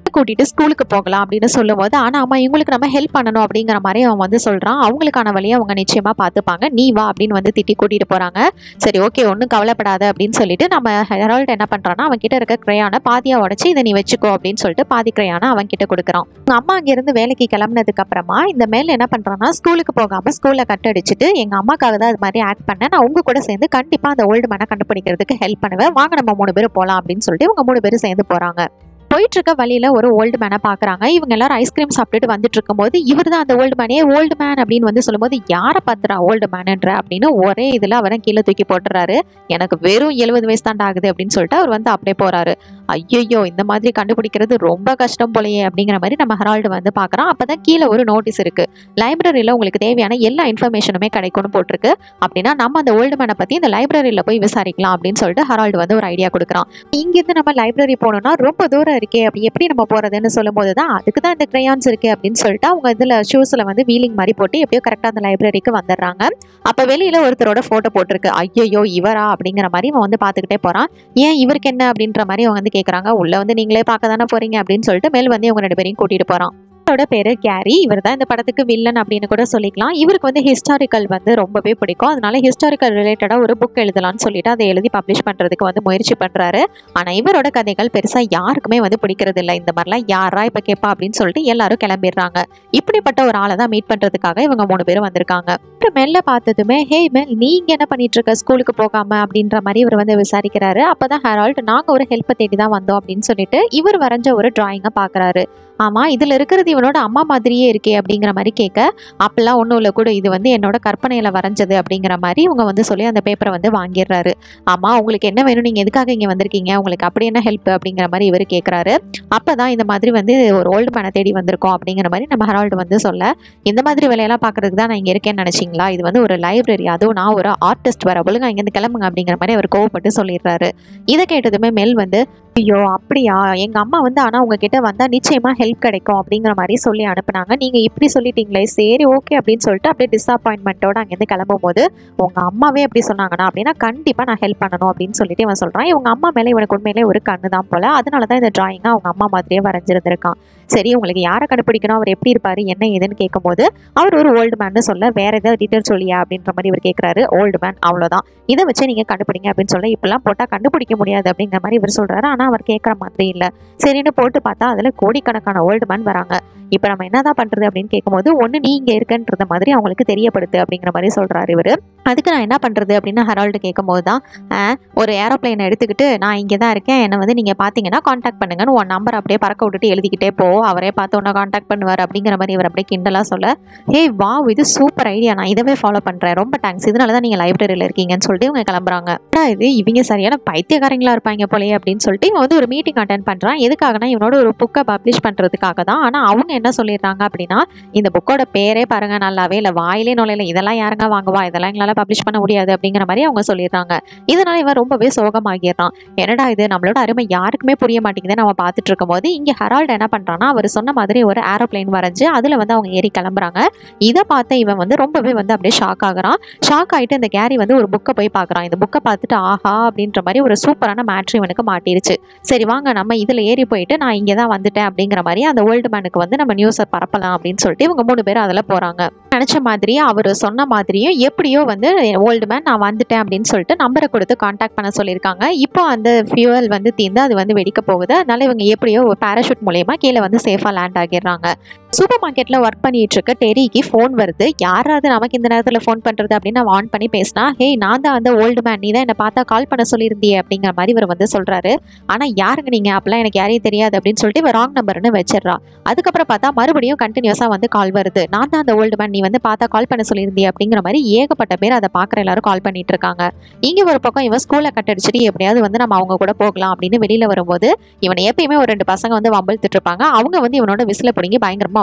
கூட்டிட்டு ஸ்கூலுக்கு போகலாம் அப்படின்னு சொல்லும்போது, ஆனா அம்மா இவங்களுக்கு நம்ம ஹெல்ப் பண்ணணும் அப்படிங்கிற மாதிரி அவன் வந்து சொல்றான். அவங்களுக்கான வழியை அவங்க நிச்சயமா பார்த்துப்பாங்க, நீ வா அப்படின்னு வந்து திட்டி கூட்டிட்டு போறாங்க. சரி ஓகே ஒன்றும் கவலைப்படாத அப்படின்னு சொல்லிட்டு நம்ம ஹெரால்ட் என்ன பண்றான்னா அவன் கிட்ட இருக்க கிரையானை பாதியா உடச்சி இதை நீ வச்சுக்கோ அப்படின்னு சொல்லிட்டு பாதி கிரையானை அவன் கிட்ட கொடுக்குறான். உங்க அம்மா அங்கிருந்து வேலைக்கு கிளம்புனதுக்கு அப்புறமா இந்த மேல் என்ன பண்றான்னா ஸ்கூலுக்கு போகாம ஸ்கூல்ல கட் அடிச்சுட்டு எங்க அம்மாக்காக தான் அது மாதிரி ஆக்ட் பண்ணேன், நான் உங்க கூட சேர்ந்து கண்டிப்பா அந்த ஓல்டு மேனை கண்டுபிடிக்கிறதுக்கு ஹெல்ப் பண்ணுவேன், வாங்க நம்ம மூணு பேரும் போலாம் அப்படின்னு சொல்லிட்டு இவங்க மூணு பேரும் சேர்ந்து போறாங்க. போயிட்டு இருக்க வழியில ஒரு ஓல்டு மேனை பாக்குறாங்க. இவங்க எல்லாரும் ஐஸ்கிரீம் சாப்பிட்டுட்டு வந்துட்டு இருக்கும் போது இவர் தான் அந்த ஓல்டு மேனே ஓல்டு மேன் அப்படின்னு வந்து சொல்லும்போது, யாரை பாத்துறா ஓல்டு மேன்ன்ற அப்படின்னு ஒரே இதுல அவரை கீழே தூக்கி போட்டுறாரு. எனக்கு வெறும் எழுபது வயசு தாண்டா ஆகுது அப்படின்னு சொல்லிட்டு அவர் வந்து அப்படியே போறாரு. ஐயோ இந்த மாதிரி கண்டுபிடிக்கிறது ரொம்ப கஷ்டம் போலயே அப்படிங்கிற மாதிரி நம்ம ஹெரால்டு வந்து பாக்குறான். அப்பதான் கீழே ஒரு நோட்டீஸ் இருக்கு, லைப்ரரியில உங்களுக்கு தேவையான எல்லா இன்ஃபர்மேஷனுமே கிடைக்கும்னு போட்டிருக்கு, அப்படின்னா நம்ம அந்த ஓல்டு மேனை பத்தி இந்த லைப்ரரியில போய் விசாரிக்கலாம் அப்படின்னு சொல்லிட்டு ஹெரால்டு வந்து ஒரு ஐடியா கொடுக்குறான். இங்கிருந்து நம்ம லைப்ரரி போனோம்னா ரொம்ப தூரம் இருக்கே, அப்படி எப்படி நம்ம போறதுன்னு சொல்லும் போதுதான் அதுக்கு தான் இந்த கிரையான்ஸ் இருக்கு அப்படின்னு சொல்லிட்டு அவங்க இதுல ஷூஸ்ல வந்து வீலிங் மாதிரி போட்டு எப்படியோ கரெக்டா அந்த லைப்ரரிக்கு வந்துடுறாங்க. அப்ப வெளியில ஒருத்தரோட போட்டோ போட்டிருக்கு. ஐயோ இவரா அப்படிங்கிற மாதிரி அவன் வந்து பாத்துக்கிட்டே போறான். ஏன் இவருக்கு என்ன அப்படின்ற மாதிரி அவங்க வந்து கேக்குறாங்க. உள்ள வந்து நீங்களே பார்க்க தானே போறீங்க அப்படின்னு சொல்லிட்டு மேல் வந்து இவங்க ரெண்டு பேரையும் கூட்டிட்டு போறான். இவரோட பேரு கேரி, இவர் தான் இந்த படத்துக்கு வில்லன் அப்படின்னு கூட சொல்லிக்கலாம். இவருக்கு வந்து ஹிஸ்டாரிக்கல் வந்து ரொம்பவே பிடிக்கும், அதனால ஹிஸ்டாரிக்கல் ரிலேட்டடா ஒரு புக் எழுதலாம்னு சொல்லிட்டு அதை எழுதி பப்ளிஷ் பண்றதுக்கு வந்து முயற்சி பண்றாரு. ஆனா இவரோட கதைகள் பெருசா யாருக்குமே வந்து பிடிக்கிறது இல்லை. இந்த மாதிரிலாம் யாரா இப்ப கேட்பா அப்படின்னு சொல்லிட்டு எல்லாரும் கிளம்பிடுறாங்க. இப்படிப்பட்ட ஒரு ஆளை தான் மீட் பண்றதுக்காக இவங்க மூணு பேரும் வந்திருக்காங்க. மெல்ல பார்த்ததுமே, ஹே மெல் நீங்க என்ன பண்ணிட்டு இருக்க ஸ்கூலுக்கு போகாம அப்படின்ற மாதிரி இவர் வந்து விசாரிக்கிறாரு. அப்பதான் ஹெரால்ட் நாங்க ஒரு ஹெல்ப்பை தேடி தான் வந்தோம் அப்படின்னு சொல்லிட்டு இவர் வரைஞ்ச ஒரு டிராயிங்கை பாக்குறாரு. ஆமா இதுல இருக்கிறது இவனோட அம்மா மாதிரியே இருக்கே அப்படிங்கிற மாதிரி கேட்க, அப்பெல்லாம் ஒன்றும் இல்லை கூட, இது வந்து என்னோட கற்பனையில வரைஞ்சது அப்படிங்கிற மாதிரி இவங்க வந்து சொல்லி அந்த பேப்பரை வந்து வாங்கிடுறாரு. ஆமா உங்களுக்கு என்ன வேணும், நீங்க எதுக்காக இங்க வந்திருக்கீங்க, உங்களுக்கு அப்படி என்ன ஹெல்ப் அப்படிங்கிற மாதிரி இவர் கேட்கறாரு. அப்பதான் இந்த மாதிரி வந்து ஒரு ஓல்டு மேனை தேடி வந்திருக்கோம் அப்படிங்கிற மாதிரி நம்ம ஹெரால்டு வந்து சொல்ல, இந்த மாதிரி வேலையெல்லாம் பாக்குறதுக்கு தான் நான் இங்க இருக்கேன்னு நினைச்சீங்களா, இது வந்து ஒரு லைப்ரரி, அதுவும் நான் ஒரு ஆர்டிஸ்ட், வர ஒழுங்கா இங்கிருந்து கிளம்புங்க அப்படிங்கிற மாதிரி அவர் கோவப்பட்டு சொல்லிடுறாரு. இதை கேட்டதுமே மெல் வந்து, ஐயோ அப்படியா, எங்க அம்மா வந்து ஆனா உங்ககிட்ட வந்தா நிச்சயமா ஹெல்ப் கிடைக்கும் அப்படிங்கிற மாதிரி சொல்லி அனுப்புனாங்க, நீங்க இப்படி சொல்லிட்டீங்களே, சரி ஓகே அப்படின்னு சொல்லிட்டு அப்படியே டிஸப்பாயின்மெண்ட்டோட அங்கேருந்து கிளம்பும் போது, உங்க அம்மாவே அப்படி சொன்னாங்கன்னா அப்படின்னா கண்டிப்பா நான் ஹெல்ப் பண்ணணும் அப்படின்னு சொல்லிட்டு இவன் சொல்றான். இவங்க அம்மா மேலே இவனுக்கு உண்மையிலே ஒரு கண்ணு தான் போல, அதனாலதான் இந்த டிராயிங்கா அவங்க அம்மா மாதிரியே வரைஞ்சிருந்திருக்கான். சரி உங்களுக்கு யாரை கண்டுபிடிக்கணும், அவர் எப்படி இருப்பாரு என்ன ஏதுன்னு கேட்கும்போது, அவர் ஒரு ஓல்டு மேன் சொல்ல, வேற ஏதாவது டீட்டெயில் சொல்லியா அப்படின்ற மாதிரி இவர் கேட்கறாரு. ஓல்டு மேன் அவ்வளவுதான், இதை வச்சு நீங்க கண்டுபிடிங்க அப்படின்னு சொல்ல, இப்பெல்லாம் போட்டா கண்டுபிடிக்க முடியாது அப்படிங்கிற மாதிரி இவர் சொல்றாரு. ஆனா அவர் கேட்கற மாதிரி இல்ல. சரின்னு போட்டு பார்த்தா அதுல கோடிக்கணக்கான ஓல்டு மேன் வராங்க. இப்ப நம்ம என்னதான் பண்றது அப்படின்னு கேட்கும்போது, ஒண்ணு நீ இங்க இருக்கன்ற மாதிரி அவங்களுக்கு தெரியப்படுத்து அப்படிங்கிற மாதிரி சொல்றாரு இவரு. அதுக்கு நான் என்ன பண்றது அப்படின்னு ஹெரால்டு கேட்கும் போதுதான், ஒரு ஏரோப்ளைன் எடுத்துக்கிட்டு நான் இங்கதான் இருக்கேன், என்ன வந்து நீங்க பாத்தீங்கன்னா கான்டாக்ட் பண்ணுங்கன்னு உன் நம்பர் அப்படியே பறக்க விட்டுட்டு எழுதிக்கிட்டே போ, அவரே பார்த்து உன்னை கான்டாக்ட் பண்ணுவார் அப்படிங்கிற மாதிரி இவர் அப்படியே கிண்டலா சொல்ல, ஹே வா இது சூப்பர் ஐடியா, நான் இதவே ஃபாலோ பண்றேன், ரொம்ப தேங்க்ஸ், இதனாலதான் நீங்க லைப்ரரியில இருக்கீங்கன்னு சொல்லிட்டு இவங்க கிளம்புறாங்க. இது இவங்க சரியான பைத்தியக்காரங்களா இருப்பாங்க போலயே அப்படின்னு சொல்லிட்டு இவன் வந்து ஒரு மீட்டிங் அட்டென்ட் பண்றான். எதுக்காகனா இவனோட ஒரு புக்கை பப்ளிஷ் பண்றதுக்காக தான். ஆனா அவங்க என்ன சொல்லிடுறாங்க அப்படின்னா, இந்த புக்கோட பேரே பாருங்க நல்லாவே இல்லை, வாயிலே நுழையில, இதெல்லாம் யாருங்க வாங்குவா, இதெல்லாம் எங்களால பப்ளிஷ் பண்ண முடியாது அப்படிங்கிற மாதிரி அவங்க சொல்லிடுறாங்க. இதனால இவன் ரொம்பவே சோகமாகிடுறான். என்னடா இது நம்மளோட அருமை யாருக்குமே புரிய மாட்டேங்குது நம்ம பார்த்துட்டு இருக்கும் போது, இங்க ஹெரால்டு என்ன பண்றான்னா அவர் சொன்ன மாதிரி ஒரு ஏரோப்ளைன் வரைஞ்சு அதுல வந்து அவங்க ஏறி கிளம்புறாங்க. இதை பார்த்த இவன் வந்து ரொம்பவே வந்து அப்படியே ஷாக் ஆகுறான். ஷாக் ஆயிட்டு இந்த கேரி வந்து ஒரு புக்கை போய் பார்க்கறான். இந்த புக்கை பார்த்துட்டு ஆஹா அப்படின்ற மாதிரி ஒரு சூப்பரான மேட்ரு இவனுக்கு மாட்டிருச்சு. சரி வாங்க நம்ம இதுல ஏறி போயிட்டு நான் இங்கே தான் வந்துட்டேன் அப்படிங்கிற மாதிரி அந்த ஓல்டு மேனுக்கு வந்து நம்ம நியூஸை பரப்பலாம் அப்படின்னு சொல்லிட்டு இவங்க மூணு பேரும் அதில் போறாங்க. நினைச்ச மாதிரியே அவர் சொன்ன மாதிரியும் எப்படியோ வந்து ஓல்டு மேன் நான் வந்துட்டேன் அப்படின்னு சொல்லிட்டு நம்பரை கொடுத்து கான்டாக்ட் பண்ண சொல்லியிருக்காங்க. இப்போ அந்த ஃபியூவல் வந்து தீர்ந்து அது வந்து வெடிக்க போகுது. அதனால இவங்க எப்படியோ ஒரு பேராஷூட் மூலயமா கீழே வந்து சேஃபா லேண்ட் ஆகிடுறாங்க. சூப்பர் மார்க்கெட்ல ஒர்க் பண்ணிட்டு இருக்க டெரிக்கு ஃபோன் வருது. யாராவது நமக்கு இந்த நேரத்தில் ஃபோன் பண்றது அப்படின்னு நான் ஆன் பண்ணி பேசினா, ஹே நான் தான் அந்த ஓல்டு மேன், நீ தான் என்னை பார்த்தா கால் பண்ண சொல்லியிருந்தியே அப்படிங்கிற மாதிரி இவர் வந்து சொல்றாரு. ஆனா யாருங்க நீங்க, அப்பெல்லாம் எனக்கு யாரையும் தெரியாது அப்படின்னு சொல்லிட்டு இவர் ராங் நம்பர்னு வச்சிடறா. அதுக்கப்புறம் பார்த்தா மறுபடியும் கண்டினியூஸா வந்து கால் வருது. நான் தான் அந்த ஓல்டு மேன், நீ வந்து பார்த்தா கால் பண்ண சொல்லியிருந்தியே அப்படிங்கிற மாதிரி ஏகப்பட்ட பேர் அதை பார்க்குற எல்லாரும் கால் பண்ணிட்டு இருக்காங்க. இங்க ஒரு பக்கம் இவன் ஸ்கூலை கட்டடிச்சிட்டு எப்படியாவது வந்து நம்ம அவங்க கூட போகலாம் அப்படின்னு வெளியில வரும்போது, இவனை எப்பயுமே ஒரு ரெண்டு பசங்க வந்து வம்பிழுத்துட்டு இருப்பாங்க. அவங்க வந்து இவனோட விசில பிடிங்கி பயங்கரமா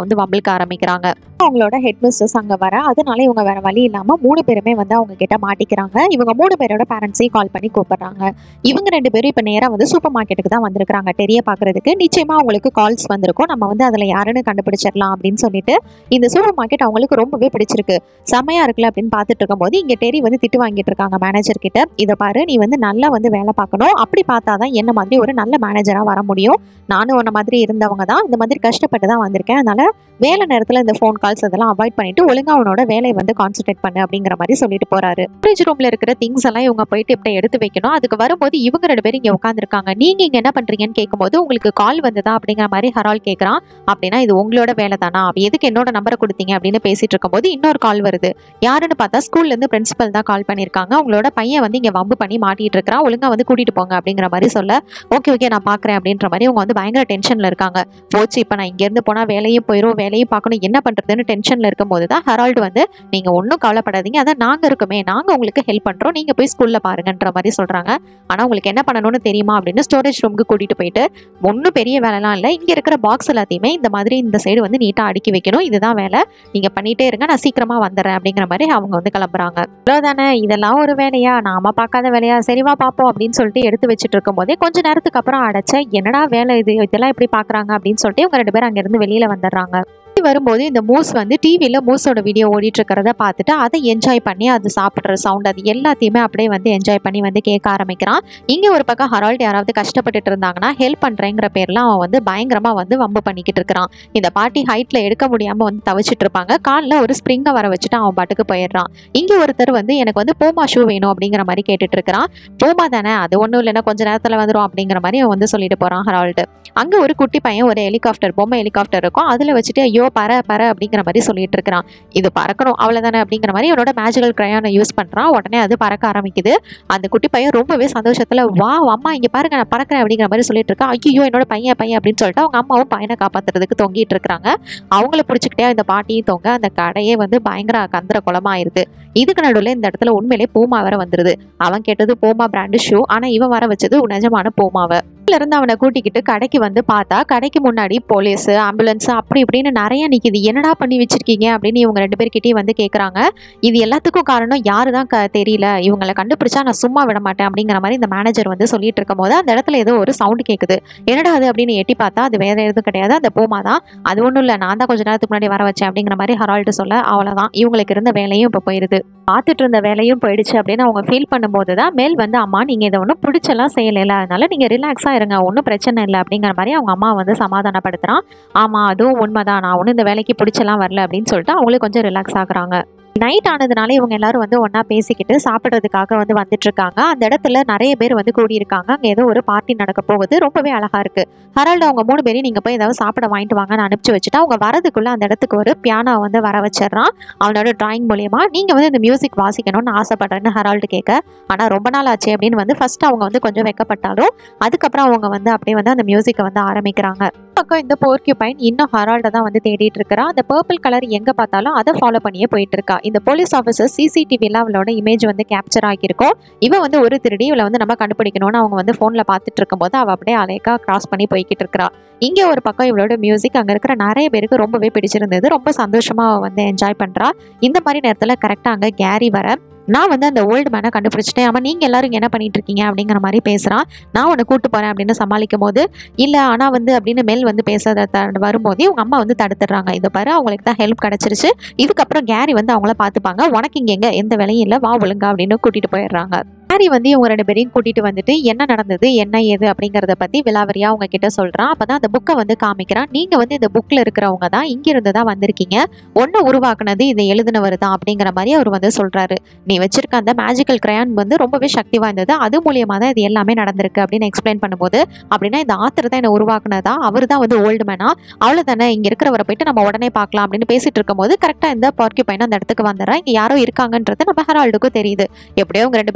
வந்து வம்பிழுக்க ஆரம்பிக்கிறாங்க. அவங்களோட ஹெட் மிஸ்டர்ஸ் அங்க வர, அதனால இவங்க வேற வழி இல்லாம மூணு பேருமே வந்து அவங்க கிட்ட மாட்டிக்கிறாங்க. இவங்க மூணு பேரோட பேரண்ட்ஸையும் கால் பண்ணி கூப்பிடுறாங்க. இவங்க ரெண்டு பேரும் இப்ப நேரா வந்து சூப்பர் மார்க்கெட்டுக்கு தான் வந்திருக்காங்க டெரிய பாக்குறதுக்கு. நிச்சயமா அவங்களுக்கு கால்ஸ் வந்திருக்கும், நம்ம வந்து அதுல யாருன்னு கண்டுபிடிச்சிடலாம் அப்படின்னு சொல்லிட்டு இந்த சூப்பர் மார்க்கெட் அவங்களுக்கு ரொம்பவே பிடிச்சிருக்கு, செமையா இருக்குல்ல அப்படின்னு பார்த்துட்டு இருக்கும்போது இங்க டெரி வந்து திட்டு வாங்கிட்டு இருக்காங்க மேனேஜர் கிட்ட. இதை பாரு, நீ வந்து நல்லா வந்து வேலை பார்க்கணும், அப்படி பார்த்தாதான் என்ன மாதிரி ஒரு நல்ல மேனேஜரா வர முடியும். நானும் உன்ன மாதிரி இருந்தவங்க தான், இந்த மாதிரி கஷ்டப்பட்டு தான் வந்திருக்கேன், அதனால வேலை நேரத்துல இந்த ஃபோன் கால்ஸ் அதெல்லாம் அவாய்ட் பண்ணிட்டு ஒழுங்கா அவனோட வேலையை வந்து கான்சென்ட்ரேட் பண்ணு அப்படிங்கிற மாதிரி சொல்லிட்டு போறாரு. ஸ்டோரேஜ் ரூம்ல இருக்கிற திங்ஸ் எல்லாம் இவங்க போயிட்டு இப்படி எடுத்து வைக்கணும். அதுக்கு வரும்போது இவங்க ரெண்டு பேரும் இங்க உட்காந்துருக்காங்க. நீங்க இங்க என்ன பண்றீங்கன்னு கேட்கும்போது உங்களுக்கு கால் வந்துதா அப்படிங்கிற மாதிரி ஹரால் கேட்கறான். அப்படின்னா இது உங்களோட வேலை தானா, எதுக்கு என்னோட நம்பரை கொடுத்தீங்க அப்படின்னு பேசிட்டு இருக்கும்போது இன்னொரு கால் வருது. யாருன்னு பார்த்தா ஸ்கூல்ல இருந்து பிரின்சிபல் தான் கால் பண்ணிருக்காங்க. உங்களோட பையன் வந்து இங்க வம்பு பண்ணி மாட்டிட்டு இருக்கான், ஒழுங்கா வந்து கூட்டிட்டு போங்க அப்படிங்கிற மாதிரி சொல்ல, ஓகே ஓகே நான் பாக்குறேன் அப்படின்ற மாதிரி அவங்க வந்து பயங்கர டென்ஷன்ல இருக்காங்க. போச்சு, இப்ப நான் இங்க இருந்து போனா வேலையும் போயிரும், வேலையும் பார்க்கணும், என்ன பண்றதுன்னு டென்ஷன்ல இருக்கும் போதுதான் ஹெரால்டு வந்து நீங்க ஒன்னும் கவலைப்படாதீங்க, அதான் நாங்க இருக்குமே, நாங்க உங்களுக்கு ஹெல்ப் பண்றோம், நீங்க போய் ஸ்கூல்ல பாருங்கன்ற மாதிரி சொல்றாங்க. ஆனா உங்களுக்கு என்ன பண்ணணும்னு தெரியுமா அப்படின்னு ஸ்டோரேஜ் ரூமுக்கு கூட்டிட்டு போயிட்டு, ஒன்னும் பெரிய வேலைலாம் இல்லை, இங்க இருக்கிற பாக்ஸ் எல்லாத்தையுமே இந்த மாதிரி இந்த சைடு வந்து நீட்டா அடுக்கி வைக்கணும், இதுதான் வேலை, நீங்க பண்ணிட்டே இருங்க, நான் சீக்கிரமா வந்துடுறேன் அப்படிங்கிற மாதிரி அவங்க வந்து கிளம்புறாங்க. இவ்வளவுதானே, இதெல்லாம் ஒரு வேலையா, நாம பார்க்காத வேலையா, சரிவா பார்ப்போம் அப்படின்னு சொல்லிட்டு எடுத்து வச்சுட்டு இருக்கும் போதே கொஞ்ச நேரத்துக்கு அப்புறம் அடைச்ச என்னடா வேலை இது, இதெல்லாம் எப்படி பாக்குறாங்க அப்படின்னு சொல்லிட்டு இவங்க ரெண்டு பேரும் அங்க இருந்து வெளியில வந்துடுறாங்க. வரும்போது இந்த மூஸ் வந்து டிவியில மூஸோட வீடியோ ஓடிட்டு இருக்கிறத பார்த்துட்டு அதை என்ஜாய் பண்ணி அது சாப்பிட்ற சவுண்ட் அது எல்லாத்தையுமே அப்படியே வந்து என்ஜாய் பண்ணி வந்து கேட்க ஆரம்பிக்கிறான். இங்கே ஒரு பக்கம் ஹெரால்டு யாராவது கஷ்டப்பட்டுட்டு இருந்தாங்கன்னா ஹெல்ப் பண்ணுறேங்கிற பேர்ல அவன் வந்து பயங்கரமா வந்து வம்பு பண்ணிக்கிட்டு இருக்கிறான். இந்த பாட்டி ஹைட்ல எடுக்க முடியாம வந்து தவிச்சிட்டு இருப்பாங்க, காலில் ஒரு ஸ்ப்ரிங்கை வர வச்சுட்டு அவன் பாட்டுக்கு போயிடுறான். இங்கே ஒருத்தர் வந்து எனக்கு வந்து பூமா ஷூ வேணும் அப்படிங்கிற மாதிரி கேட்டுட்டு இருக்கிறான். பூமா தானே, அது ஒன்றும் இல்லைன்னா கொஞ்ச நேரத்தில் வந்துடும் அப்படிங்கிற மாதிரி அவன் வந்து சொல்லிட்டு போறான் ஹெரால்டு. அங்கே ஒரு குட்டி பையன் ஒரு ஹெலிகாப்டர் பொம்மை ஹெலிகாப்டர் இருக்கும், அதில் வச்சுட்டு ஐயோ பற பற அப்படிங்கிற மாதிரி சொல்லிட்டு இருக்கிறான். இது பறக்கணும் அவ்வளவுதானே அப்படிங்கிற மாதிரி அவனோட மேஜிக்கல் கிரையானை யூஸ் பண்றான். உடனே அது பறக்க ஆரம்பிக்குது. அந்த குட்டி பையன் ரொம்பவே சந்தோஷத்துல வா அம்மா இங்க பாருங்க நான் பறக்கிறேன் அப்படிங்கிற மாதிரி சொல்லிட்டு இருக்கான். ஐயோ என்னோட பையன் பையன் அப்படின்னு சொல்லிட்டு அவங்க அம்மாவும் பையனை காப்பாத்துறதுக்கு தொங்கிட்டு இருக்கிறாங்க. அவங்கள பிடிச்சிக்கிட்டே இந்த பாட்டியும் தொங்க அந்த கடையே வந்து பயங்கர கந்திர குளமாயிருது. இதுக்கு நடுவில் இந்த இடத்துல உண்மையிலே பூமா வர வந்துருது. அவன் கேட்டது பூமா பிராண்டு ஷூ, ஆனா இவன் வர வச்சது நிஜமான பூமாவை. இருந்து அவனை கூட்டிக்கிட்டு கடைக்கு வந்து பார்த்தா கடைக்கு முன்னாடி போலீஸ் ஆம்புலன்ஸ் அப்படி இப்படின்னு நிறைய நிக்குது. என்னடா பண்ணி வச்சிருக்கீங்க அப்படின்னு இவங்க ரெண்டு பேர்கிட்டயும் வந்து கேட்குறாங்க. இது எல்லாத்துக்கும் காரணம் யாரு தான் க தெரியல, இவங்களை கண்டுபிடிச்சா நான் சும்மா விட மாட்டேன் அப்படிங்கிற மாதிரி இந்த மேனேஜர் வந்து சொல்லிட்டு இருக்கும் போது அந்த இடத்துல ஏதோ ஒரு சவுண்ட் கேட்குது. என்னடா அது அப்படின்னு எட்டி பார்த்தா அது வேற எதுவும் கிடையாது, அந்த பூமா தான். அது ஒன்றும் இல்லை, நான் தான் கொஞ்ச நேரத்துக்கு முன்னாடி வர வச்சேன் அப்படிங்கிற மாதிரி ஹெரால்டு சொல்ல, அவ்வளோதான் இவங்களுக்கு இருந்த வேலையும் இப்போ போயிடுது. பார்த்துட்டு இருந்த வேலையும் போயிடுச்சு அப்படின்னு அவங்க ஃபீல் பண்ணும்போது தான் மேல் வந்து அம்மா நீங்க இதை ஒன்றும் பிடிச்செல்லாம் செய்யலைல, அதனால நீங்க ரிலாக்ஸா இருங்க, ஒன்றும் பிரச்சனை இல்லை அப்படிங்கிற மாதிரி அவங்க அம்மா வந்து சமாதானப்படுத்துறான். ஆமா அதுவும் உண்மைதான், நான் ஒன்றும் இந்த வேலைக்கு பிடிச்செல்லாம் வரல அப்படின்னு சொல்லிட்டு அவங்களே கொஞ்சம் ரிலாக்ஸ் ஆகுறாங்க. நைட் ஆனதுனால இவங்க எல்லாரும் வந்து ஒன்னா பேசிக்கிட்டு சாப்பிட்றதுக்காக வந்து வந்துட்டு இருக்காங்க. அந்த இடத்துல நிறைய பேர் வந்து கூடியிருக்காங்க. அங்கே ஏதோ ஒரு பார்ட்டி நடக்க போகுது, ரொம்பவே அழகா இருக்கு. ஹெரால்டு அவங்க மூணு பேரையும் நீங்க போய் ஏதாவது சாப்பிட வாங்கிட்டு வாங்கன்னு அனுப்பிச்சு வச்சுட்டு அவங்க வரதுக்குள்ள அந்த இடத்துக்கு ஒரு பியானோ வந்து வர வச்சிடறான். அவனோட டிராயிங் மூலியமா நீங்க வந்து இந்த மியூசிக் வாசிக்கணும்னு ஆசைப்படுறேன்னு ஹெரால்டு கேட்க, ஆனா ரொம்ப நாள் ஆச்சு அப்படின்னு வந்து ஃபர்ஸ்ட் அவங்க வந்து கொஞ்சம் வெக்கப்பட்டாலும் அதுக்கப்புறம் அவங்க வந்து அப்படியே வந்து அந்த மியூசிக்கை வந்து ஆரம்பிக்கிறாங்க. பக்கம் இந்த போர்க்யூபைன் இன்னும் ஹெரால்டை தான் வந்து தேடிட்டு இருக்கிறா. அந்த பர்பிள் கலர் எங்க பார்த்தாலும் அதை ஃபாலோ பண்ணியே போயிட்டு இருக்கா. இந்த போலீஸ் ஆஃபீஸர் சிசிடிவில அவளோட இமேஜ் வந்து கேப்சர் ஆகியிருக்கும். இவன் வந்து ஒரு திருடி, இவளை வந்து நம்ம கண்டுபிடிக்கணும்னு அவங்க வந்து போன்ல பார்த்துட்டு இருக்கும் போது அவள் அப்படியே அலைக்கா கிராஸ் பண்ணி போய்கிட்டு இருக்கிறா. இங்க ஒரு பக்கம் இவளோட மியூசிக் அங்க இருக்கிற நிறைய பேருக்கு ரொம்பவே பிடிச்சிருந்தது. ரொம்ப சந்தோஷமா வந்து என்ஜாய் பண்றா. இந்த மாதிரி நேரத்துல கரெக்டா அங்க கேரி வர, நான் வந்து அந்த ஓல்டு மேனை கண்டுபிடிச்சிட்டேன், ஆமாம் நீங்கள் எல்லாரும் என்ன பண்ணிட்டு இருக்கீங்க அப்படிங்கிற மாதிரி பேசுகிறான். நான் உன்னை கூட்டு போகிறேன் அப்படின்னு சமாளிக்கும் போது இல்லை ஆனால் வந்து அப்படின்னு மேல் வந்து பேச வரும்போதே உங்கள் அம்மா வந்து தடுத்துடுறாங்க. இதை பாரு அவங்களுக்கு தான் ஹெல்ப் கிடச்சிருச்சு, இதுக்கப்புறம் கேரி வந்து அவங்கள பார்த்துப்பாங்க, உனக்கு இங்கே எங்கே எந்த வேலையும் இல்லை, வா ஒழுங்கா அப்படின்னு கூட்டிகிட்டு போயிடுறாங்க. கேரி வந்து இவங்க ரெண்டு பேரையும் கூட்டிட்டு வந்துட்டு என்ன நடந்தது என்ன ஏது அப்படிங்கிறத பற்றி விலாவரியா அவங்க கிட்ட சொல்கிறான். அப்போ தான் அந்த புக்கை வந்து காமிக்கிறான். நீங்கள் வந்து இந்த புக்கில் இருக்கிறவங்க தான், இங்கிருந்து தான் வந்திருக்கீங்க, ஒன்று உருவாக்குனது இதை எழுதினவர் தான் அப்படிங்கிற மாதிரி அவர் வந்து சொல்கிறாரு. நீ வச்சிருக்க அந்த மேஜிக்கல் கிரையான் வந்து ரொம்பவே சக்தி வாய்ந்தது, அது மூலியமா தான் இது எல்லாமே நடந்திருக்கு அப்படின்னு எக்ஸ்பிளைன் பண்ணும்போது, அப்படின்னா இந்த ஆத்தர் தான் என்ன உருவாக்குனதா, அவர் தான் வந்து ஓல்டு மேனா, அவ்வளவுதானே இங்க இருக்கிறவரை போயிட்டு நம்ம உடனே பார்க்கலாம் அப்படின்னு பேசிட்டு இருக்கும் போது கரெக்டா இந்த போர்க்யூபைன் அந்த இடத்துக்கு வந்துடுறா. இங்க யாரோ இருக்காங்கன்றது நம்ம ஹெரால்டுக்கும் தெரியுது. எப்படியோ அவங்க ரெண்டு பேரும் ஒருத்தர்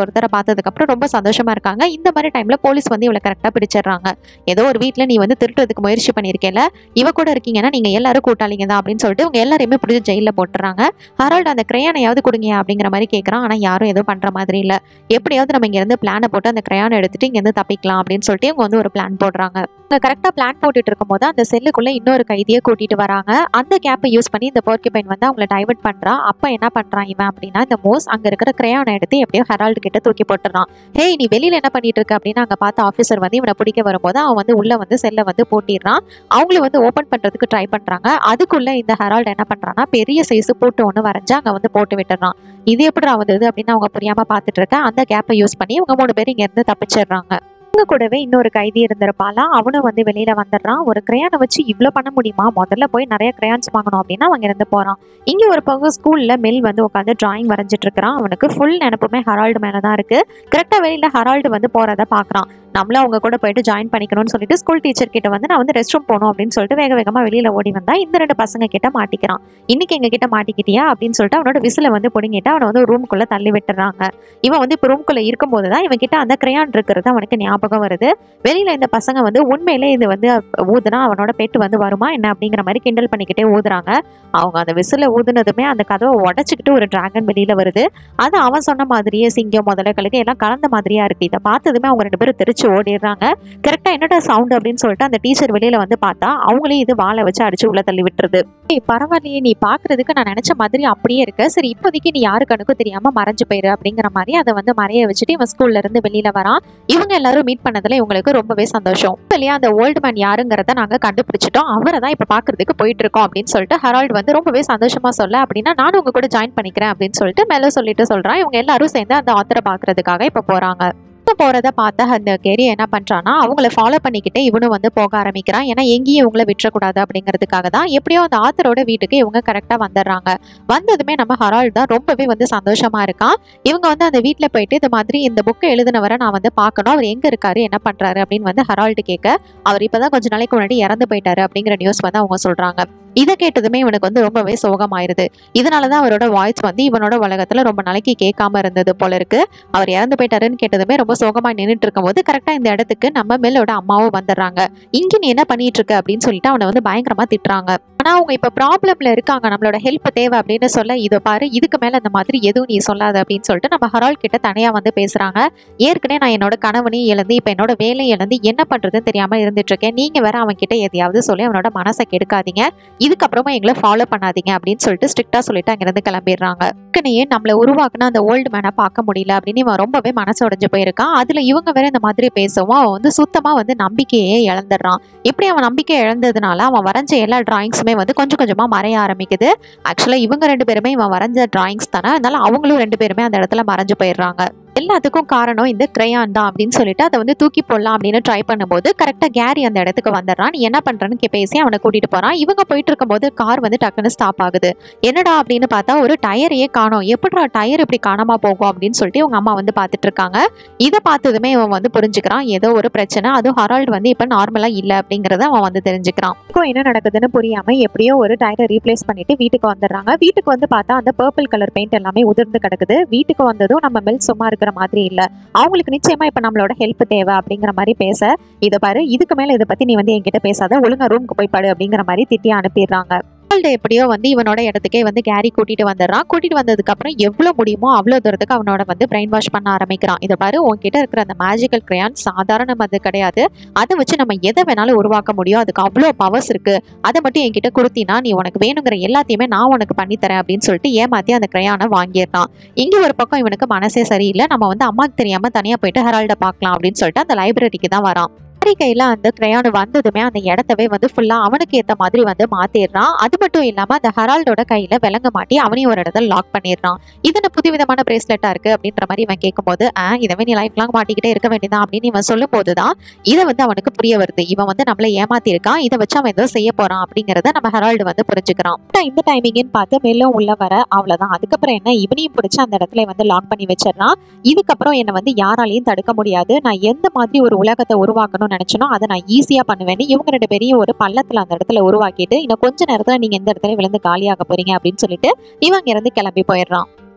ஒருத்தரை பார்த்ததுக்கு அப்புறம் ரொம்ப சந்தோஷமா இருக்காங்க. இந்த மாதிரி டைம்ல போலீஸ் வந்து இவளை கரெக்டா பிடிச்சிடுறாங்க. ஏதோ ஒரு வீட்ல நீ வந்து திருடுறதுக்கு முயற்சி பண்ணியிருக்கேல, இவ கூட இருக்கீங்கன்னா நீங்க எல்லாரும் கூட்டாளிங்க தான் அப்படின்னு சொல்லிட்டு இவங்க எல்லாரையுமே பிடிச்சி ஜெயில போட்டுறாங்க. ஹரால்டு அந்த கிரையானையாவது கொடுங்க அப்படிங்கிற மாதிரி கேட்கறான். ஆனா யாரும் எதுவும் பண்ற மாதிரி இல்ல. எப்படியாவது நம்ம இங்க இருந்து பிளானை போட்டு அந்த கிரையானை எடுத்துட்டு இங்க இருந்து தப்பிக்கலாம் அப்படின்னு சொல்லிட்டு இவங்க வந்து ஒரு பிளான் போடுறாங்க. இவங்க கரெக்டா பிளான் போட்டுட்டு இருக்கும் போது அந்த செல்லுக்குள்ள இன்னொரு கைதியை கூட்டிட்டு வராங்க. அந்த கேப்பை யூஸ் பண்ணி இந்த போர்க்கிபைன் வந்து அவங்களை டைவர்ட் பண்றா. அப்ப என்ன பண்றான் இவன் அப்படின்னா, இந்த மோஸ் அங்க இருக்கிற கிரையானை எடுத்து எப்படியோ ஹெரால்டு கிட்ட தூக்கி போட்டுறான். ஹே, நீ வெளியில என்ன பண்ணிட்டு இருக்க அப்படின்னு அங்க பார்த்த ஆஃபீஸர் வந்து இவனை பிடிக்க வரும்போது அவன் வந்து உள்ள வந்து செல்லை வந்து போட்டிடுறான். அவங்களும் வந்து ஓபன் பண்றதுக்கு ட்ரை பண்றாங்க. அதுக்குள்ள இந்த ஹெரால்டு என்ன பண்றான்னா பெரிய சைஸ் போட்டு ஒன்று வரைஞ்சு அங்க வந்து போட்டு விட்டுறான். இது எப்படி வந்தது அப்படின்னு அவங்க புரியாம பார்த்துட்டு இருக்க. அந்த கேப்பை யூஸ் பண்ணி இவங்க மூணு பேர் இங்க இருந்து தப்பிச்சிடுறாங்க. இவங்க கூடவே இன்னொரு கைதி இருந்திருப்பாளா, அவனும் வந்து வெளியில வந்துடுறான். ஒரு கிரையானை வச்சு இவ்வளவு பண்ண முடியுமா, முதல்ல போய் நிறைய கிரையான்ஸ் வாங்கணும் அப்படின்னா அவங்க இருந்து போறான். இங்க ஒரு பக்கம் ஸ்கூல்ல மெல் வந்து உட்காந்து டிராயிங் வரைஞ்சிட்டு இருக்கிறான். அவனுக்கு ஃபுல் நினைப்புமே ஹெரால்டு மேலதான் இருக்கு. கரெக்டா வெளியில ஹெரால்டு வந்து போறத பாக்குறான். நம்மளும் அவங்க கூட போயிட்டு ஜாயின் பண்ணிக்கணும்னு சொல்லிட்டு ஸ்கூல் டீச்சர் கிட்ட வந்து நான் வந்து ரெஸ்ட் ரூம் போகணும் அப்படின்னு சொல்லிட்டு வேக வேகமா வெளியில ஓடி வந்தா இந்த ரெண்டு பசங்க கிட்ட மாட்டிக்கிறான். இன்னைக்கு எங்க கிட்ட மாட்டிக்கிட்டியா அப்படின்னு சொல்லிட்டு அவனோட விசில வந்து பிடிங்கிட்டு அவனை வந்து ரூம்குள்ள தள்ளி விட்டுறாங்க. இவன் வந்து இப்போ ரூம்குள்ள இருக்கும் போதுதான் இவன் கிட்ட அந்த கிரையான் இருக்கிறது அவனுக்கு ஞாபகம் வருது. வெளியில இந்த பசங்க வந்து உண்மையிலே இது வந்து ஊதுனா அவனோட பெட்டு வந்து வருமா என்ன அப்படிங்கிற மாதிரி கிண்டல் பண்ணிக்கிட்டே ஊதுறாங்க. அவங்க அந்த விசில ஊதுனதுமே அந்த கதவை உடச்சிக்கிட்டு ஒரு டிராகன் வெளியில வருது. அது அவன் சொன்ன மாதிரியே சிங்கம் முதல்ல கழுகு எல்லாம் கலந்த மாதிரியா இருக்கு. இதை பார்த்ததுமே அவங்க ரெண்டு பேரும் தெரிச்சு ஓடிடுறாங்க. கரெக்டா என்னடா சவுண்ட் அப்படின்னு சொல்லிட்டு அந்த டீச்சர் வெளியில வந்து பார்த்தா அவங்களையும் இது வாழை வச்சு அடிச்சு உள்ள தள்ளி விட்டுருது. பரவாயில்லையே, நீ பாக்குறதுக்கு நான் நினைச்ச மாதிரி அப்படியே இருக்க, சரி இப்போதைக்கு நீ யாரு கணக்கும் தெரியாம மறைஞ்சு போயிரு அப்படிங்கிற மாதிரி அதை வந்து மறைய வச்சுட்டு இவன் ஸ்கூல்ல இருந்து வெளியில வரான். இவங்க எல்லாரும் மீட் பண்ணதுல இவங்களுக்கு ரொம்பவே சந்தோஷம். இல்லையா, அந்த ஓல்டு மேன் யாருங்கிறத நாங்க கண்டுபிடிச்சிட்டோம், அவரை தான் இப்ப பாக்குறதுக்கு போயிட்டு இருக்கோம் அப்படின்னு சொல்லிட்டு ஹெரால்டு வந்து ரொம்பவே சந்தோஷமா சொல்ல, அப்படின்னா நானும் உங்க கூட ஜாயின் பண்ணிக்கிறேன் அப்படின்னு சொல்லிட்டு மேல சொல்லிட்டு சொல்றான். இவங்க எல்லாரும் சேர்ந்து அந்த ஆத்தரை பாக்குறதுக்காக இப்ப போறாங்க. போறத பார்த்த அந்த கேரி என்ன பண்றான்னா அவங்கள ஃபாலோ பண்ணிக்கிட்டே இவனும் வந்து போக ஆரம்பிக்கிறான். ஏன்னா எங்கேயும் இவங்கள விட்டுறக்கூடாது அப்படிங்கிறதுக்காக தான். எப்படியோ அந்த ஆத்தரோட வீட்டுக்கு இவங்க கரெக்டா வந்துடுறாங்க. வந்ததுமே நம்ம ஹெரால்டு தான் ரொம்பவே வந்து சந்தோஷமா இருக்கான். இவங்க வந்து அந்த வீட்டுல போயிட்டு இந்த மாதிரி இந்த புக்கை எழுதினவரை நான் வந்து பார்க்கணும், அவர் எங்க இருக்காரு என்ன பண்றாரு அப்படின்னு வந்து ஹெரால்டு கேட்க, அவர் இப்பதான் கொஞ்ச நாளைக்கு முன்னாடி இறந்து போயிட்டாரு அப்படிங்கிற நியூஸ் வந்து அவங்க சொல்றாங்க. இதை கேட்டதுமே இவனுக்கு வந்து ரொம்பவே சோகமாயிருது. இதனாலதான் அவரோட வாய்ஸ் வந்து இவனோட உலகத்துல ரொம்ப நாளைக்கு கேட்காம இருந்தது போல இருக்கு. அவர் இறந்து போயிட்டாருன்னு கேட்டதுமே ரொம்ப சோகமா நின்றுட்டு இருக்கும் போது கரெக்டா இந்த இடத்துக்கு நம்ம மெல்லோட அம்மாவும் வந்துடுறாங்க. இங்க நீ என்ன பண்ணிட்டு இருக்க அப்படின்னு சொல்லிட்டு அவனை வந்து பயங்கரமா திட்டுறாங்க. ஆனா அவங்க இப்ப ப்ராப்ளம்ல இருக்காங்க, நம்மளோட ஹெல்ப் தேவை அப்படின்னு சொல்ல, இதை பாரு இதுக்கு மேல அந்த மாதிரி எதுவும் நீ சொல்லாத அப்படின்னு சொல்லிட்டு நம்ம ஹெரால்டு கிட்ட தனியா வந்து பேசுறாங்க. ஏற்கனவே நான் என்னோட கணவனையும் இழந்து இப்ப என்னோட வேலையும் இழந்து என்ன பண்றதுன்னு தெரியாம இருந்துட்டு இருக்கேன். நீங்க வேற அவன் கிட்ட எதையாவது சொல்லி அவனோட மனசை கெடுக்காதீங்க, இதுக்கப்புறமா எங்களை ஃபாலோ பண்ணாதீங்க அப்படின்னு சொல்லிட்டு ஸ்ட்ரிக்டா சொல்லிட்டு அங்கிருந்து கிளம்பிடுறாங்க. ஏற்கனவே நம்மளை உருவாக்குனா அந்த ஓல்டு மேனை பார்க்க முடியல அப்படின்னு இவன் ரொம்பவே மனசு உடைஞ்சு போயிருக்கான். அதுல இவங்க வேற இந்த மாதிரி பேசவும் அவன் வந்து சுத்தமா வந்து நம்பிக்கையே இழந்துடுறான். இப்படி அவன் நம்பிக்கை இழந்ததுனால அவன் வரைஞ்ச எல்லா டிராயிங்ஸுமே வந்து கொஞ்சம் கொஞ்சமா மறைய ஆரம்பிக்குது. ஆக்சுவலா இவங்க ரெண்டு பேருமே இவன் வரைஞ்ச டிராயிங்ஸ் தானே, அதனால அவங்களும் ரெண்டு பேருமே அந்த இடத்துல மறைஞ்சு போயிடுறாங்க. எல்லாத்துக்கும் காரணம் இந்த கிரையான் தான் அப்படின்னு சொல்லிட்டு அதை வந்து தூக்கி போடலாம் அப்படின்னு ட்ரை பண்ணும்போது கரெக்டா கேரி அந்த இடத்துக்கு வந்துடுறான். நீ என்ன பண்றன்னு பேசி அவனை கூட்டிட்டு போறான். இவங்க போயிட்டு இருக்கும் போது கார் வந்து டக்குன்னு ஸ்டாப் ஆகுது. என்னடா அப்படின்னு பார்த்தா ஒரு டயரையே காணோம். எப்படிடா டயர் இப்படி காணாம போகும் அப்படின்னு சொல்லிட்டு இவங்க அம்மா வந்து பாத்துட்டு இருக்காங்க. இதை பார்த்ததுமே இவன் வந்து புரிஞ்சுக்கிறான் ஏதோ ஒரு பிரச்சனை, அதுவும் ஹெரால்டு வந்து இப்ப நார்மலா இல்ல அப்படிங்கறத அவன் வந்து தெரிஞ்சுக்கிறான். இப்போ என்ன நடக்குதுன்னு புரியாம எப்படியோ ஒரு டயரை ரீப்ளேஸ் பண்ணிட்டு வீட்டுக்கு வந்துடுறாங்க. வீட்டுக்கு வந்து பார்த்தா அந்த பர்பிள் கலர் பெயிண்ட் எல்லாமே உதிர்ந்து கிடக்குது. வீட்டுக்கு வந்ததும் நம்ம மெல் சும்மா இருக்கிற மாதிரி இல்ல, அவங்களுக்கு நிச்சயமா இப்ப நம்மளோட ஹெல்ப் தேவை அப்படிங்கிற மாதிரி பேச, இதை பாரு இதுக்கு மேல இதை பத்தி நீ வந்து என்கிட்ட பேசாத, ஒழுங்கா ரூமுக்கு போய் பாடு அப்படிங்கிற மாதிரி திட்டி அனுப்பிடுறாங்க. எப்படியோ வந்து இவனோட இடத்துக்கே வந்து கேரி கூட்டிட்டு வந்துடுறான். கூட்டிட்டு வந்ததுக்கு அப்புறம் எவ்வளவு முடியுமோ அவ்வளவு தூரத்துக்கு அவனோட வந்து பிரெயின் வாஷ் பண்ண ஆரம்பிக்கிறான். இதை பாரு உன்கிட்ட இருக்கிற அந்த மேஜிக்கல் கிரையான் சாதாரண அது கிடையாது, அதை வச்சு நம்ம எதை வேணாலும் உருவாக்க முடியும், அதுக்கு அவ்வளோ பவர்ஸ் இருக்கு, அதை மட்டும் என்கிட்ட கொடுத்தினா நீ உனக்கு வேணுங்கிற எல்லாத்தையுமே நான் உனக்கு பண்ணித்தரேன் அப்படின்னு சொல்லிட்டு ஏமாத்தி அந்த கிரையானை வாங்கிடுறான். இங்க ஒரு பக்கம் இவனுக்கு மனசே சரியில்லை, நம்ம வந்து அம்மாக்கு தெரியாம தனியா போயிட்டு ஹெரால்டை பார்க்கலாம் அப்படின்னு சொல்லிட்டு அந்த லைப்ரரிக்கு தான் வரான். கையில அந்த கிரையான் வந்ததுமே அந்த இடத்தவே வந்து ஃபுல்லா அவனுக்கு ஏத்த மாதிரி வந்து மாத்திடுறான். அது மட்டும் இல்லாம அந்த ஹெரால்டோட கையில விலங்க மாட்டி அவனையும் ஒரு இடத்துல லாக் பண்ணிடுறான். இது புதுவிதமான பிரேஸ்லெட்டா இருக்கு அப்படின்ற மாதிரி இவன் கேட்கும்போது ஆஹ் இதவே நீ லைஃப் லாங் மாட்டிக்கிட்டே இருக்க வேண்டியதான் அப்படின்னு இவன் சொல்லும் போதுதான் இதை வந்து அவனுக்கு புரிய வருது. இவன் வந்து நம்மள ஏமாத்தி இருக்கான், இதை வச்சு அவன் ஏதோ செய்ய போறான் அப்படிங்கறத நம்ம ஹெரால்டு வந்து புரிஞ்சுக்கிறான். இந்த டைமிங்னு பார்த்து மேலும் உள்ள வர அவ்வளவுதான். அதுக்கப்புறம் என்ன இவனையும் பிடிச்சி அந்த இடத்துல வந்து லாக் பண்ணி வச்சிடறான். இதுக்கப்புறம் என்ன வந்து யாராலையும் தடுக்க முடியாது, நான் எந்த மாதிரி ஒரு உலகத்தை உருவாக்கணும்னு நினைச்சனோ அதை நான் ஈஸியா பண்ணுவேன். இவங்க ரெண்டு பேரையும் ஒரு பள்ளத்துல அந்த இடத்துல உருவாக்கிட்டு இன்னும் கொஞ்ச நேரத்துல நீங்க எந்த இடத்துல விழுந்து காலியாக போறீங்க அப்படின்னு சொல்லிட்டு இவங்க இருந்து கிளம்பி போயிடுறான்.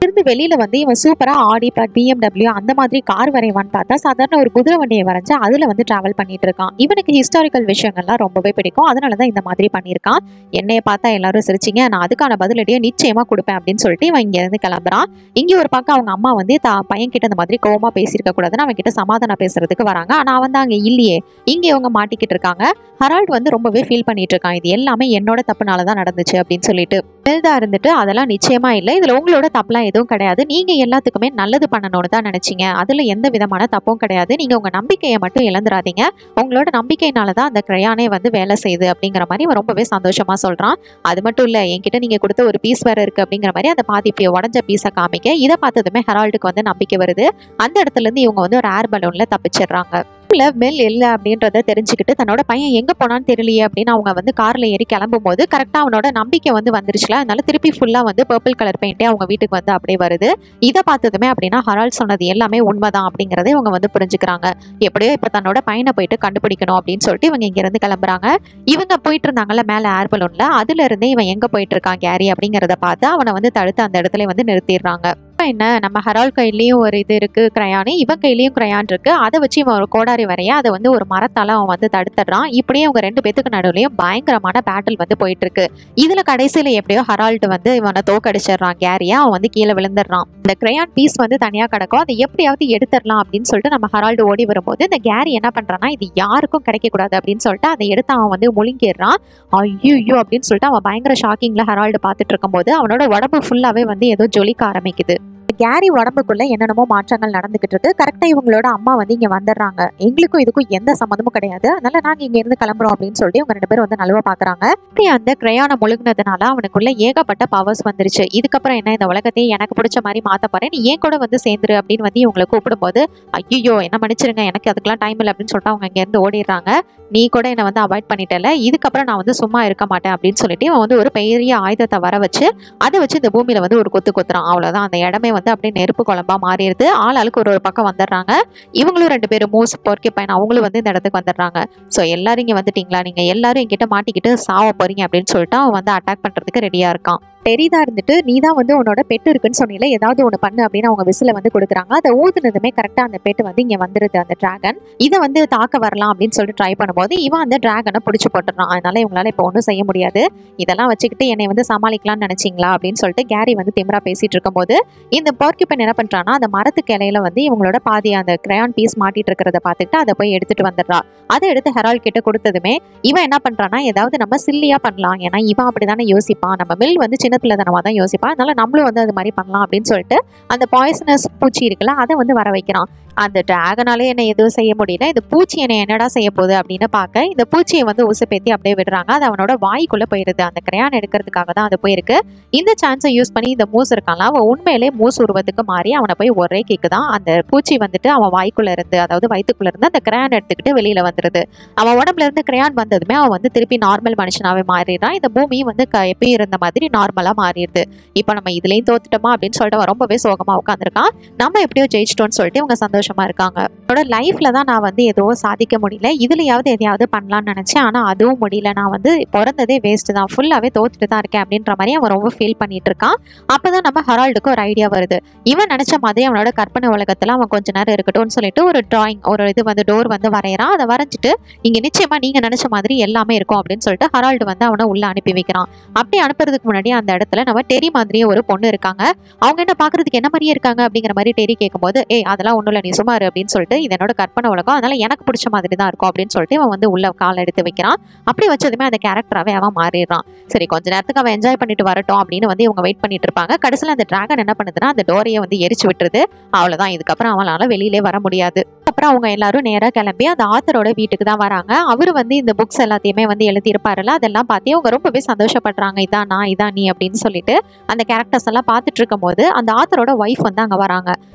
இருந்து வெளியில வந்து இவன் சூப்பரா ஆடி பிஎம்டபிள்யூ அந்த மாதிரி கார் வரைவான்னு பார்த்தா சாதாரண ஒரு குதிரை வண்டியை வரைஞ்சு அதுல வந்து டிராவல் பண்ணிட்டு இருக்கான். இவனுக்கு ஹிஸ்டாரிக்கல் விஷயங்கள்லாம் ரொம்பவே பிடிக்கும், அதனாலதான் இந்த மாதிரி பண்ணியிருக்கான். என்னைய பார்த்தா எல்லாரும் சிரிச்சிங்க, நான் அதுக்கான பதிலடியை நிச்சயமா கொடுப்பேன் அப்படின்னு சொல்லிட்டு இவன் இங்க இருந்து கிளம்புறான். இங்க ஒரு பக்கம் அவங்க அம்மா வந்து பையன் கிட்ட இந்த மாதிரி கோவமா பேசியிருக்க கூடாதுன்னு அவன் கிட்ட சமாதானம் பேசுறதுக்கு வராங்க. ஆனா அவன் தான் அங்க இல்லையே, இங்க இவங்க மாட்டிக்கிட்டு இருக்காங்க. ஹெரால்ட் வந்து ரொம்பவே ஃபீல் பண்ணிட்டு இருக்கான், இது எல்லாமே என்னோட தப்புனாலதான் நடந்துச்சு அப்படின்னு சொல்லிட்டு. மெல்டா இருந்துட்டு அதெல்லாம் நிச்சயமா இல்லை, இதுல உங்களோட தப்புலாம் எதுவும் கிடையாது, நீங்க எல்லாத்துக்குமே நல்லது பண்ணணும்னு தான் நினைச்சீங்க, அதுல எந்த விதமான தப்பும் கிடையாது, நீங்க உங்க நம்பிக்கையை மட்டும் இழந்துடாதீங்க, உங்களோட நம்பிக்கையினாலதான் அந்த கிரையானே வந்து வேலை செய்யுது அப்படிங்கிற மாதிரி அவன் ரொம்பவே சந்தோஷமா சொல்றான். அது மட்டும் இல்ல, என்கிட்ட நீங்க கொடுத்த ஒரு பீஸ் வேற இருக்கு அப்படிங்கிற மாதிரி அந்த பாதி உடஞ்ச பீஸை காமிக்க, இதை பார்த்ததுமே ஹெரால்டுக்கு வந்து நம்பிக்கை வருது. அந்த இடத்துல இருந்து இவங்க வந்து ஒரு ஏர் பலூன்ல தப்பிச்சிடுறாங்க. மெல் இல்லை அப்படின்றத தெரிஞ்சுக்கிட்டு தன்னோட பையன் எங்க போனான்னு தெரியலையே அப்படின்னு அவங்க வந்து கார்ல ஏறி கிளம்பும் போது கரெக்டா அவனோட நம்பிக்கை வந்து வந்துருச்சுல, அதனால திருப்பி ஃபுல்லா வந்து பர்பிள் கலர் பெயிண்டே அவங்க வீட்டுக்கு வந்து அப்படியே வருது. இதை பார்த்ததுமே அப்படின்னா ஹெரால்ட் சொன்னது எல்லாமே உண்மைதான் அப்படிங்கறத இவங்க வந்து புரிஞ்சுக்கிறாங்க. எப்படியோ இப்ப தன்னோட பையனை போயிட்டு கண்டுபிடிக்கணும் அப்படின்னு சொல்லிட்டு இவங்க இங்க இருந்து கிளம்புறாங்க. இவங்க போயிட்டு இருந்தாங்கல்ல மேல ஏர் பலூன்ல, அதுல இருந்தே இவன் எங்க போயிட்டு இருக்கான் கேரி அப்படிங்கறத பார்த்து அவனை வந்து தடுத்து அந்த இடத்துல வந்து நிறுத்திடுறாங்க. என்ன, நம்ம ஹெரால்ட் கையிலயும் ஒரு இது இருக்கு கிரையானு, இவன் கையிலயும் கிரையான் இருக்கு, அதை வச்சு இவன் ஒரு கோடாரி வரைய அதை வந்து ஒரு மரத்தால அவன் வந்து தடுத்துடுறான். இப்படியே இவங்க ரெண்டு பேத்துக்கு நடுவுலயும் பயங்கரமான பேட்டில் வந்து போயிட்டு இருக்கு. இதுல கடைசியில எப்படியோ ஹெரால்ட் வந்து இவனை தோக்கடிச்சிடறான் கேரியா, அவன் வந்து கீழே விழுந்துடுறான். இந்த கிரையான் பீஸ் வந்து தனியா கிடக்கும், அதை எப்படியாவது எடுத்துடலாம் அப்படின்னு சொல்லிட்டு நம்ம ஹெரால்ட் ஓடி வரும்போது இந்த கேரி என்ன பண்றான்னா, இது யாருக்கும் கிடைக்க கூடாது அப்படின்னு சொல்லிட்டு அதை எடுத்து அவன் வந்து முழுங்கிடுறான். ஐயோ அப்படின்னு சொல்லிட்டு அவன் பயங்கர ஷாக்கிங்ல ஹெரால்ட் பார்த்துட்டு இருக்கும் போது அவனோட உடம்பு ஃபுல்லாவே வந்து ஏதோ ஜொலிக்க ஆரம்பிக்குது. கேரி உடம்புக்குள்ள என்னென்னமோ மாற்றங்கள் நடந்துகிட்டு இருக்கு. கரெக்டா இவங்களோட அம்மா வந்து இங்க வந்துடுறாங்க. எங்களுக்கும் இதுக்கும் எந்த சம்மந்தமும் கிடையாது, அதனால நாங்க இங்க இருந்து கிளம்புறோம் அப்படின்னு சொல்லிட்டு இவங்க ரெண்டு பேரும் வந்து நழுவ பாக்குறாங்க. அந்த கிரையானை முழுங்கினதுனால அவனுக்குள்ள ஏகப்பட்ட பவர்ஸ் வந்துருச்சு. இதுக்கப்புறம் என்ன, இந்த உலகத்தையே எனக்கு பிடிச்ச மாதிரி மாத்த போறேன், நீ ஏன் கூட வந்து சேர்ந்துரு அப்படின்னு வந்து இவங்களை கூப்பிடும் போது ஐயோ என்ன மன்னிச்சிருங்க, எனக்கு அதுக்கெல்லாம் டைம் இல்லை அப்படின்னு சொல்லிட்டு அவங்க இங்க இருந்து ஓடிடுறாங்க. நீ கூட என்னை வந்து அவாய்ட் பண்ணிட்டல, இதுக்கப்புறம் நான் வந்து சும்மா இருக்க மாட்டேன் அப்படின்னு சொல்லிட்டு இவன் வந்து ஒரு பெரிய ஆயுதத்தை வர வச்சு அதை வச்சு இந்த பூமியில வந்து ஒரு கொத்து கொத்துறான். அவ்வளவுதான், அந்த இடமே வந்து அப்படியே நெருப்பு குழம்பா மாறிடுது. ஆள் ஆளுக்கு ஒரு ஒரு பக்கம் வந்துடுறாங்க. இவங்களும் ரெண்டு பேரும் மூஸ் போர்க்கி பையன் அவங்களும் வந்து இந்த இடத்துக்கு வந்துடுறாங்க. ஸோ எல்லாரும் இங்க வந்துட்டீங்களா, நீங்க எல்லாரும் என்கிட்ட மாட்டிக்கிட்டு சாவ போறீங்க அப்படின்னு சொல்லிட்டு அவன் வந்து அட்டாக் பண்றதுக்கு ரெடியா இருக்கான். டெரிதா இருந்துட்டு நீ தான் வந்து உன்னோட பெட்டு இருக்குன்னு சொன்னீல, ஏதாவது ஒன்று பண்ணு அப்படின்னு அவங்க விசில வந்து கொடுக்குறாங்க. அதை ஊதுனதுமே கரெக்டாக அந்த பெட்டு வந்து இங்கே வந்துடுது. அந்த டிராகன் இதை வந்து தாக்க வரலாம் அப்படின்னு சொல்லிட்டு ட்ரை பண்ணும்போது இவன் அந்த டிராகனை பிடிச்சி போட்டுறான். அதனால இவங்களால இப்போ ஒன்றும் செய்ய முடியாது. இதெல்லாம் வச்சுக்கிட்டு என்னை வந்து சமாளிக்கலாம்னு நினைச்சிங்களா அப்படின்னு சொல்லிட்டு கேரி வந்து திமிரா பேசிட்டு இருக்கும்போது இந்த போர்க்கிப்பன் என்ன பண்றான்னா, அந்த மரத்துக்கு இலையில வந்து இவங்களோட பாதி அந்த கிரையான் பீஸ் மாட்டிட்டு இருக்கிறத பார்த்துட்டு அதை போய் எடுத்துட்டு வந்துடுறா. அதை எடுத்து ஹெரால்ட் கிட்ட கொடுத்ததுமே இவன் என்ன பண்றான்னா, ஏதாவது நம்ம சில்லியா பண்ணலாம், ஏன்னா இவன் அப்படிதானே யோசிப்பான், நம்ம மில் வந்து சின்ன பிள்ளைதனமா தான் யோசிப்பான், அதனால நம்மளும் வந்து அது மாதிரி பண்ணலாம் அப்படின்னு சொல்லிட்டு அந்த பாய்சனஸ் பூச்சி இருக்குல்ல அதை வந்து வர வைக்கிறான். அந்த டிராகனாலே என்ன எதுவும் செய்ய முடியல, இந்த பூச்சி என்ன என்னடா செய்ய போகுது அப்படின்னு பார்க்க இந்த பூச்சியை வந்து உசுப்பேத்தி அப்படியே விடுறாங்க. அது அவனோட வாய்க்குள்ள போயிருது. அந்த கிரையான் எடுக்கிறதுக்காக தான் அது போயிருக்கு. இந்த சான்ஸை யூஸ் பண்ணி இந்த மூஸ் இருக்கான்ல, அவன் உண்மையிலே மூஸ் உருவத்துக்கு மாறி அவனை போய் ஒரே கேக்குதான். அந்த பூச்சி வந்துட்டு அவன் வாய்க்குள்ள இருந்து, அதாவது வயிற்றுக்குள்ள இருந்து அந்த கிரையான் எடுத்துக்கிட்டு வெளியில வந்துருது. அவன் உடம்புல இருந்து கிரையான் வந்ததுமே அவன் வந்து திருப்பி நார்மல் மனுஷனாவே மாறிடுறான். இந்த பூமியும் வந்து எப்பயும் இருந்த மாதிரி நார்மலா மாறிடுது. இப்போ நம்ம இதுலயும் தோத்துட்டோமா அப்படின்னு சொல்லிட்டு அவன் ரொம்பவே சோகமா உட்காந்துருக்கான். நம்ம எப்படியோ ஜெயிச்சிட்டோம்னு சொல்லிட்டு இவங்க சந்தோஷமா இருக்காங்க. என்னோட லைஃப்ல தான் நான் வந்து ஏதோ சாதிக்க முடியல, இதுலயாவது எதையாவது பண்ணலாம்னு நினைச்சேன், ஆனா அதுவும் முடியல, நான் வந்து பிறந்ததே வேஸ்ட் தான், ஃபுல்லாவே தோத்துட்டு தான் இருக்கேன் அப்படின்ற மாதிரி அவன் ரொம்ப ஃபீல் பண்ணிட்டு இருக்கான். அப்பதான் நம்ம ஹெரால்டுக்கு ஒரு ஐடியா வருது. இவன் நினைச்ச மாதிரி அவனோட கற்பனை உலகத்துல அவன் கொஞ்ச நேரம் இருக்கட்டும்னு சொல்லிட்டு ஒரு டிராயிங், ஒரு இது வந்து டோர் வந்து வரையறான். அதை வரைஞ்சிட்டு இங்க நிச்சயமா நீங்க நினைச்ச மாதிரி எல்லாமே இருக்கும் அப்படின்னு சொல்லிட்டு ஹெரால்டு வந்து அவனை உள்ள அனுப்பி வைக்கிறான். அப்படி அனுப்புறதுக்கு முன்னாடி அந்த இடத்துல நம்ம டெரி மாதிரியே ஒரு பொண்ணு இருக்காங்க. அவங்க என்ன பாக்குறதுக்கு என்ன மாதிரியே இருக்காங்க அப்படிங்கிற மாதிரி டெரி கேட்கும்போது ஏய் அதெல்லாம் ஒண்ணும் இல்லை, நீ சுமாரு அப்படின்னு சொல்லிட்டு இது என்னோட கற்பனை உலகம், அதனால எனக்கு பிடிச்ச மாதிரி தான் இருக்கும் அப்படின்னு சொல்லிட்டு அவன் வந்து உள்ள கால் எடுத்து வைக்கிறான். அப்படி வச்சதுமே அந்த கேரக்டராகவே அவன் மாறிடுறான். சரி கொஞ்ச நேரத்துக்கு அவன் என்ஜாய் பண்ணிட்டு வரட்டும் அப்படின்னு வந்து இவங்க வெயிட் பண்ணிட்டு இருப்பாங்க. கடைசியில் அந்த டிராகன் என்ன பண்ணுதுன்னா அந்த டோரையை வந்து எரிச்சு விட்டுருது. அவ்வளவுதான், இதுக்கப்புறம் அவனால வெளியிலே வர முடியாது. அப்புறம் அவங்க எல்லாரும் நேராக கிளம்பி அந்த ஆத்தரோட வீட்டுக்கு தான் வராங்க. அவரு வந்து இந்த புக்ஸ் எல்லாத்தையுமே வந்து எழுதியிருப்பாருல, அதெல்லாம் பார்த்து அவங்க ரொம்பவே சந்தோஷப்படுறாங்க. இதான் நான், இதான் நீ அப்படின்னு சொல்லிட்டு அந்த கேரக்டர்ஸ் எல்லாம் பார்த்துட்டு இருக்கும் போது அந்த ஆத்தரோட ஒய்ஃப் வந்து அங்கே வராங்க.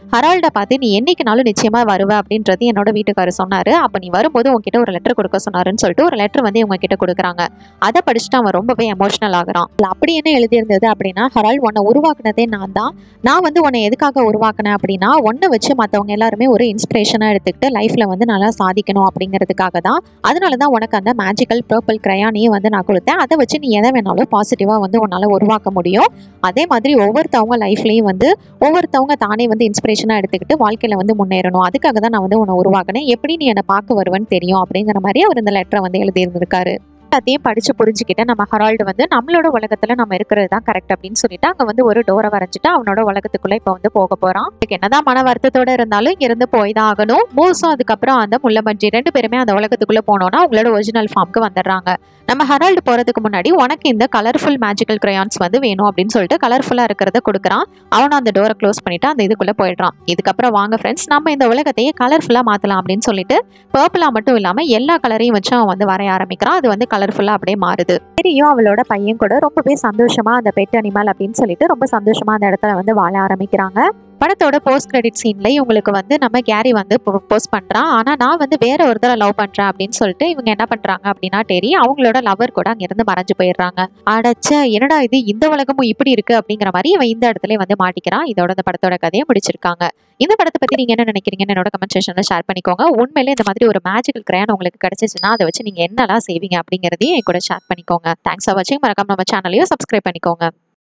ஹரால்டை பார்த்து நீ என்னைக்குனாலும் நிச்சயமா வருவ அப்படின்றது என்னோட வீட்டுக்காரர் சொன்னாரு. அப்ப நீ வரும்போது உங்ககிட்ட ஒரு லெட்டர் கொடுக்க சொன்னாருன்னு சொல்லிட்டு ஒரு லெட்டர் வந்து இவங்க கிட்ட கொடுக்குறாங்க. அதை படிச்சுட்டு அவன் ரொம்பவே எமோஷனல் ஆகுறான். அப்படி என்ன எழுதியிருந்தது அப்படின்னா, ஹரால்ட் உன்னை உருவாக்குனதே நான் தான். நான் வந்து உன்னை எதுக்காக உருவாக்குனேன் அப்படின்னா, ஒன்றை வச்சு மற்றவங்க எல்லாருமே ஒரு இன்ஸ்பிரேஷனா எடுத்துக்கிட்டு லைஃப்ல வந்து நல்லா சாதிக்கணும் அப்படிங்கிறதுக்காக தான். அதனால தான் உனக்கு அந்த மேஜிக்கல் பர்பிள் கிரையானையும் வந்து நான் கொடுத்தேன். அதை வச்சு நீ எதை வேணாலும் பாசிட்டிவா வந்து உன்னால உருவாக்க முடியும். அதே மாதிரி ஒவ்வொருத்தவங்க லைஃப்லயும் வந்து ஒவ்வொருத்தவங்க தானே வந்து இன்ஸ்பிரேஷனா எடுத்துக்கிட்டு வாழ்க்கையில வந்து முன்னேறணும். அதுக்காக தான் நான் வந்து உன்னை உருவாக்குனேன். எப்படி நீ என்னை பார்க்க வருவேன்னு தெரியும் அப்படிங்கிற மாதிரி அவர் இந்த லெட்டரை வந்து எழுதியிருந்திருக்காரு. எல்லாத்தையும் படிச்சு புரிஞ்சுக்கிட்ட நம்ம ஹரால்டு வந்து நம்மளோட உலகத்துல நம்ம இருக்கிறது தான் கரெக்ட் அப்படின்னு சொல்லிட்டு அங்க வந்து ஒரு டோரை வரைஞ்சிட்டு அவனோட உலகத்துக்குள்ள இப்ப வந்து போக போறான். அதுக்கு என்னதான் மன வருத்தத்தோட இருந்தாலும் இங்க இருந்து போய் தான் ஆகணும். மூசும் அதுக்கப்புறம் அந்த முள்ளமஞ்சி ரெண்டு பேருமே அந்த உலகத்துக்குள்ள போனோம்னா அவங்களோட ஒரிஜினல் ஃபார்முக்கு வந்துடுறாங்க. நம்ம ஹரால்டு போறதுக்கு முன்னாடி உனக்கு இந்த கலர்ஃபுல் மேஜிக்கல் கிரையான்ஸ் வந்து வேணும் அப்படின்னு சொல்லிட்டு கலர்ஃபுல்லா இருக்கிறத கொடுக்குறான். அவனும் அந்த டோரை க்ளோஸ் பண்ணிட்டு அந்த இதுக்குள்ள போயிடுறான். இதுக்கப்புறம் வாங்க ஃப்ரெண்ட்ஸ், நம்ம இந்த உலகத்தையே கலர்ஃபுல்லா மாத்தலாம் அப்படின்னு சொல்லிட்டு பர்பிளா மட்டும் இல்லாம எல்லா கலரையும் வச்சு அவன் வந்து வரைய ஆரம்பிக்கிறான். அது வந்து கலர்ஃபுல்லா அப்படியே மாறுது. தெரியும் அவளோட பையன் கூட ரொம்பவே சந்தோஷமா அந்த பெட் அனிமல் அப்படின்னு சொல்லிட்டு ரொம்ப சந்தோஷமா அந்த இடத்துல வந்து வாழ ஆரம்பிக்கிறாங்க. படத்தோட போஸ்ட் கிரெடிட் சீன்ல இவங்களுக்கு வந்து நம்ம கேரி வந்து ப்ரோபோஸ் பண்றான். ஆனா நான் வந்து வேற ஒருத்தரை லவ் பண்றேன் அப்படின்னு சொல்லிட்டு இவங்க என்ன பண்றாங்க அப்படின்னா, டெரி அவங்களோட லவர் கூட அங்க இருந்து மறைஞ்சு போயிடுறாங்க. அடச்ச என்னடா இது, இந்த உலகமும் இப்படி இருக்கு அப்படிங்கிற மாதிரி இவன் இந்த இடத்துல வந்து மாட்டிக்கிறான். இதோட இந்த படத்தோட கதையை முடிச்சிருக்காங்க. இந்த படத்தை பத்தி நீங்க என்ன நினைக்கிறீங்கன்னு என்னோட கமெண்ட் செக்ஷன்ல ஷேர் பண்ணிக்கோங்க. உண்மையிலே இந்த மாதிரி ஒரு மேஜிக்கல் கிரையான் உங்களுக்கு கிடைச்சிச்சுன்னா அதை வச்சு நீங்க என்னெல்லாம் செய்வீங்க அப்படிங்கறதையும் என் கூட ஷேர் பண்ணிக்கோங்க. தேங்க்ஸ் ஃபார் வாட்சிங். மறக்காம நம்ம சேனலையும் சப்ஸ்கிரைப் பண்ணிக்கோங்க.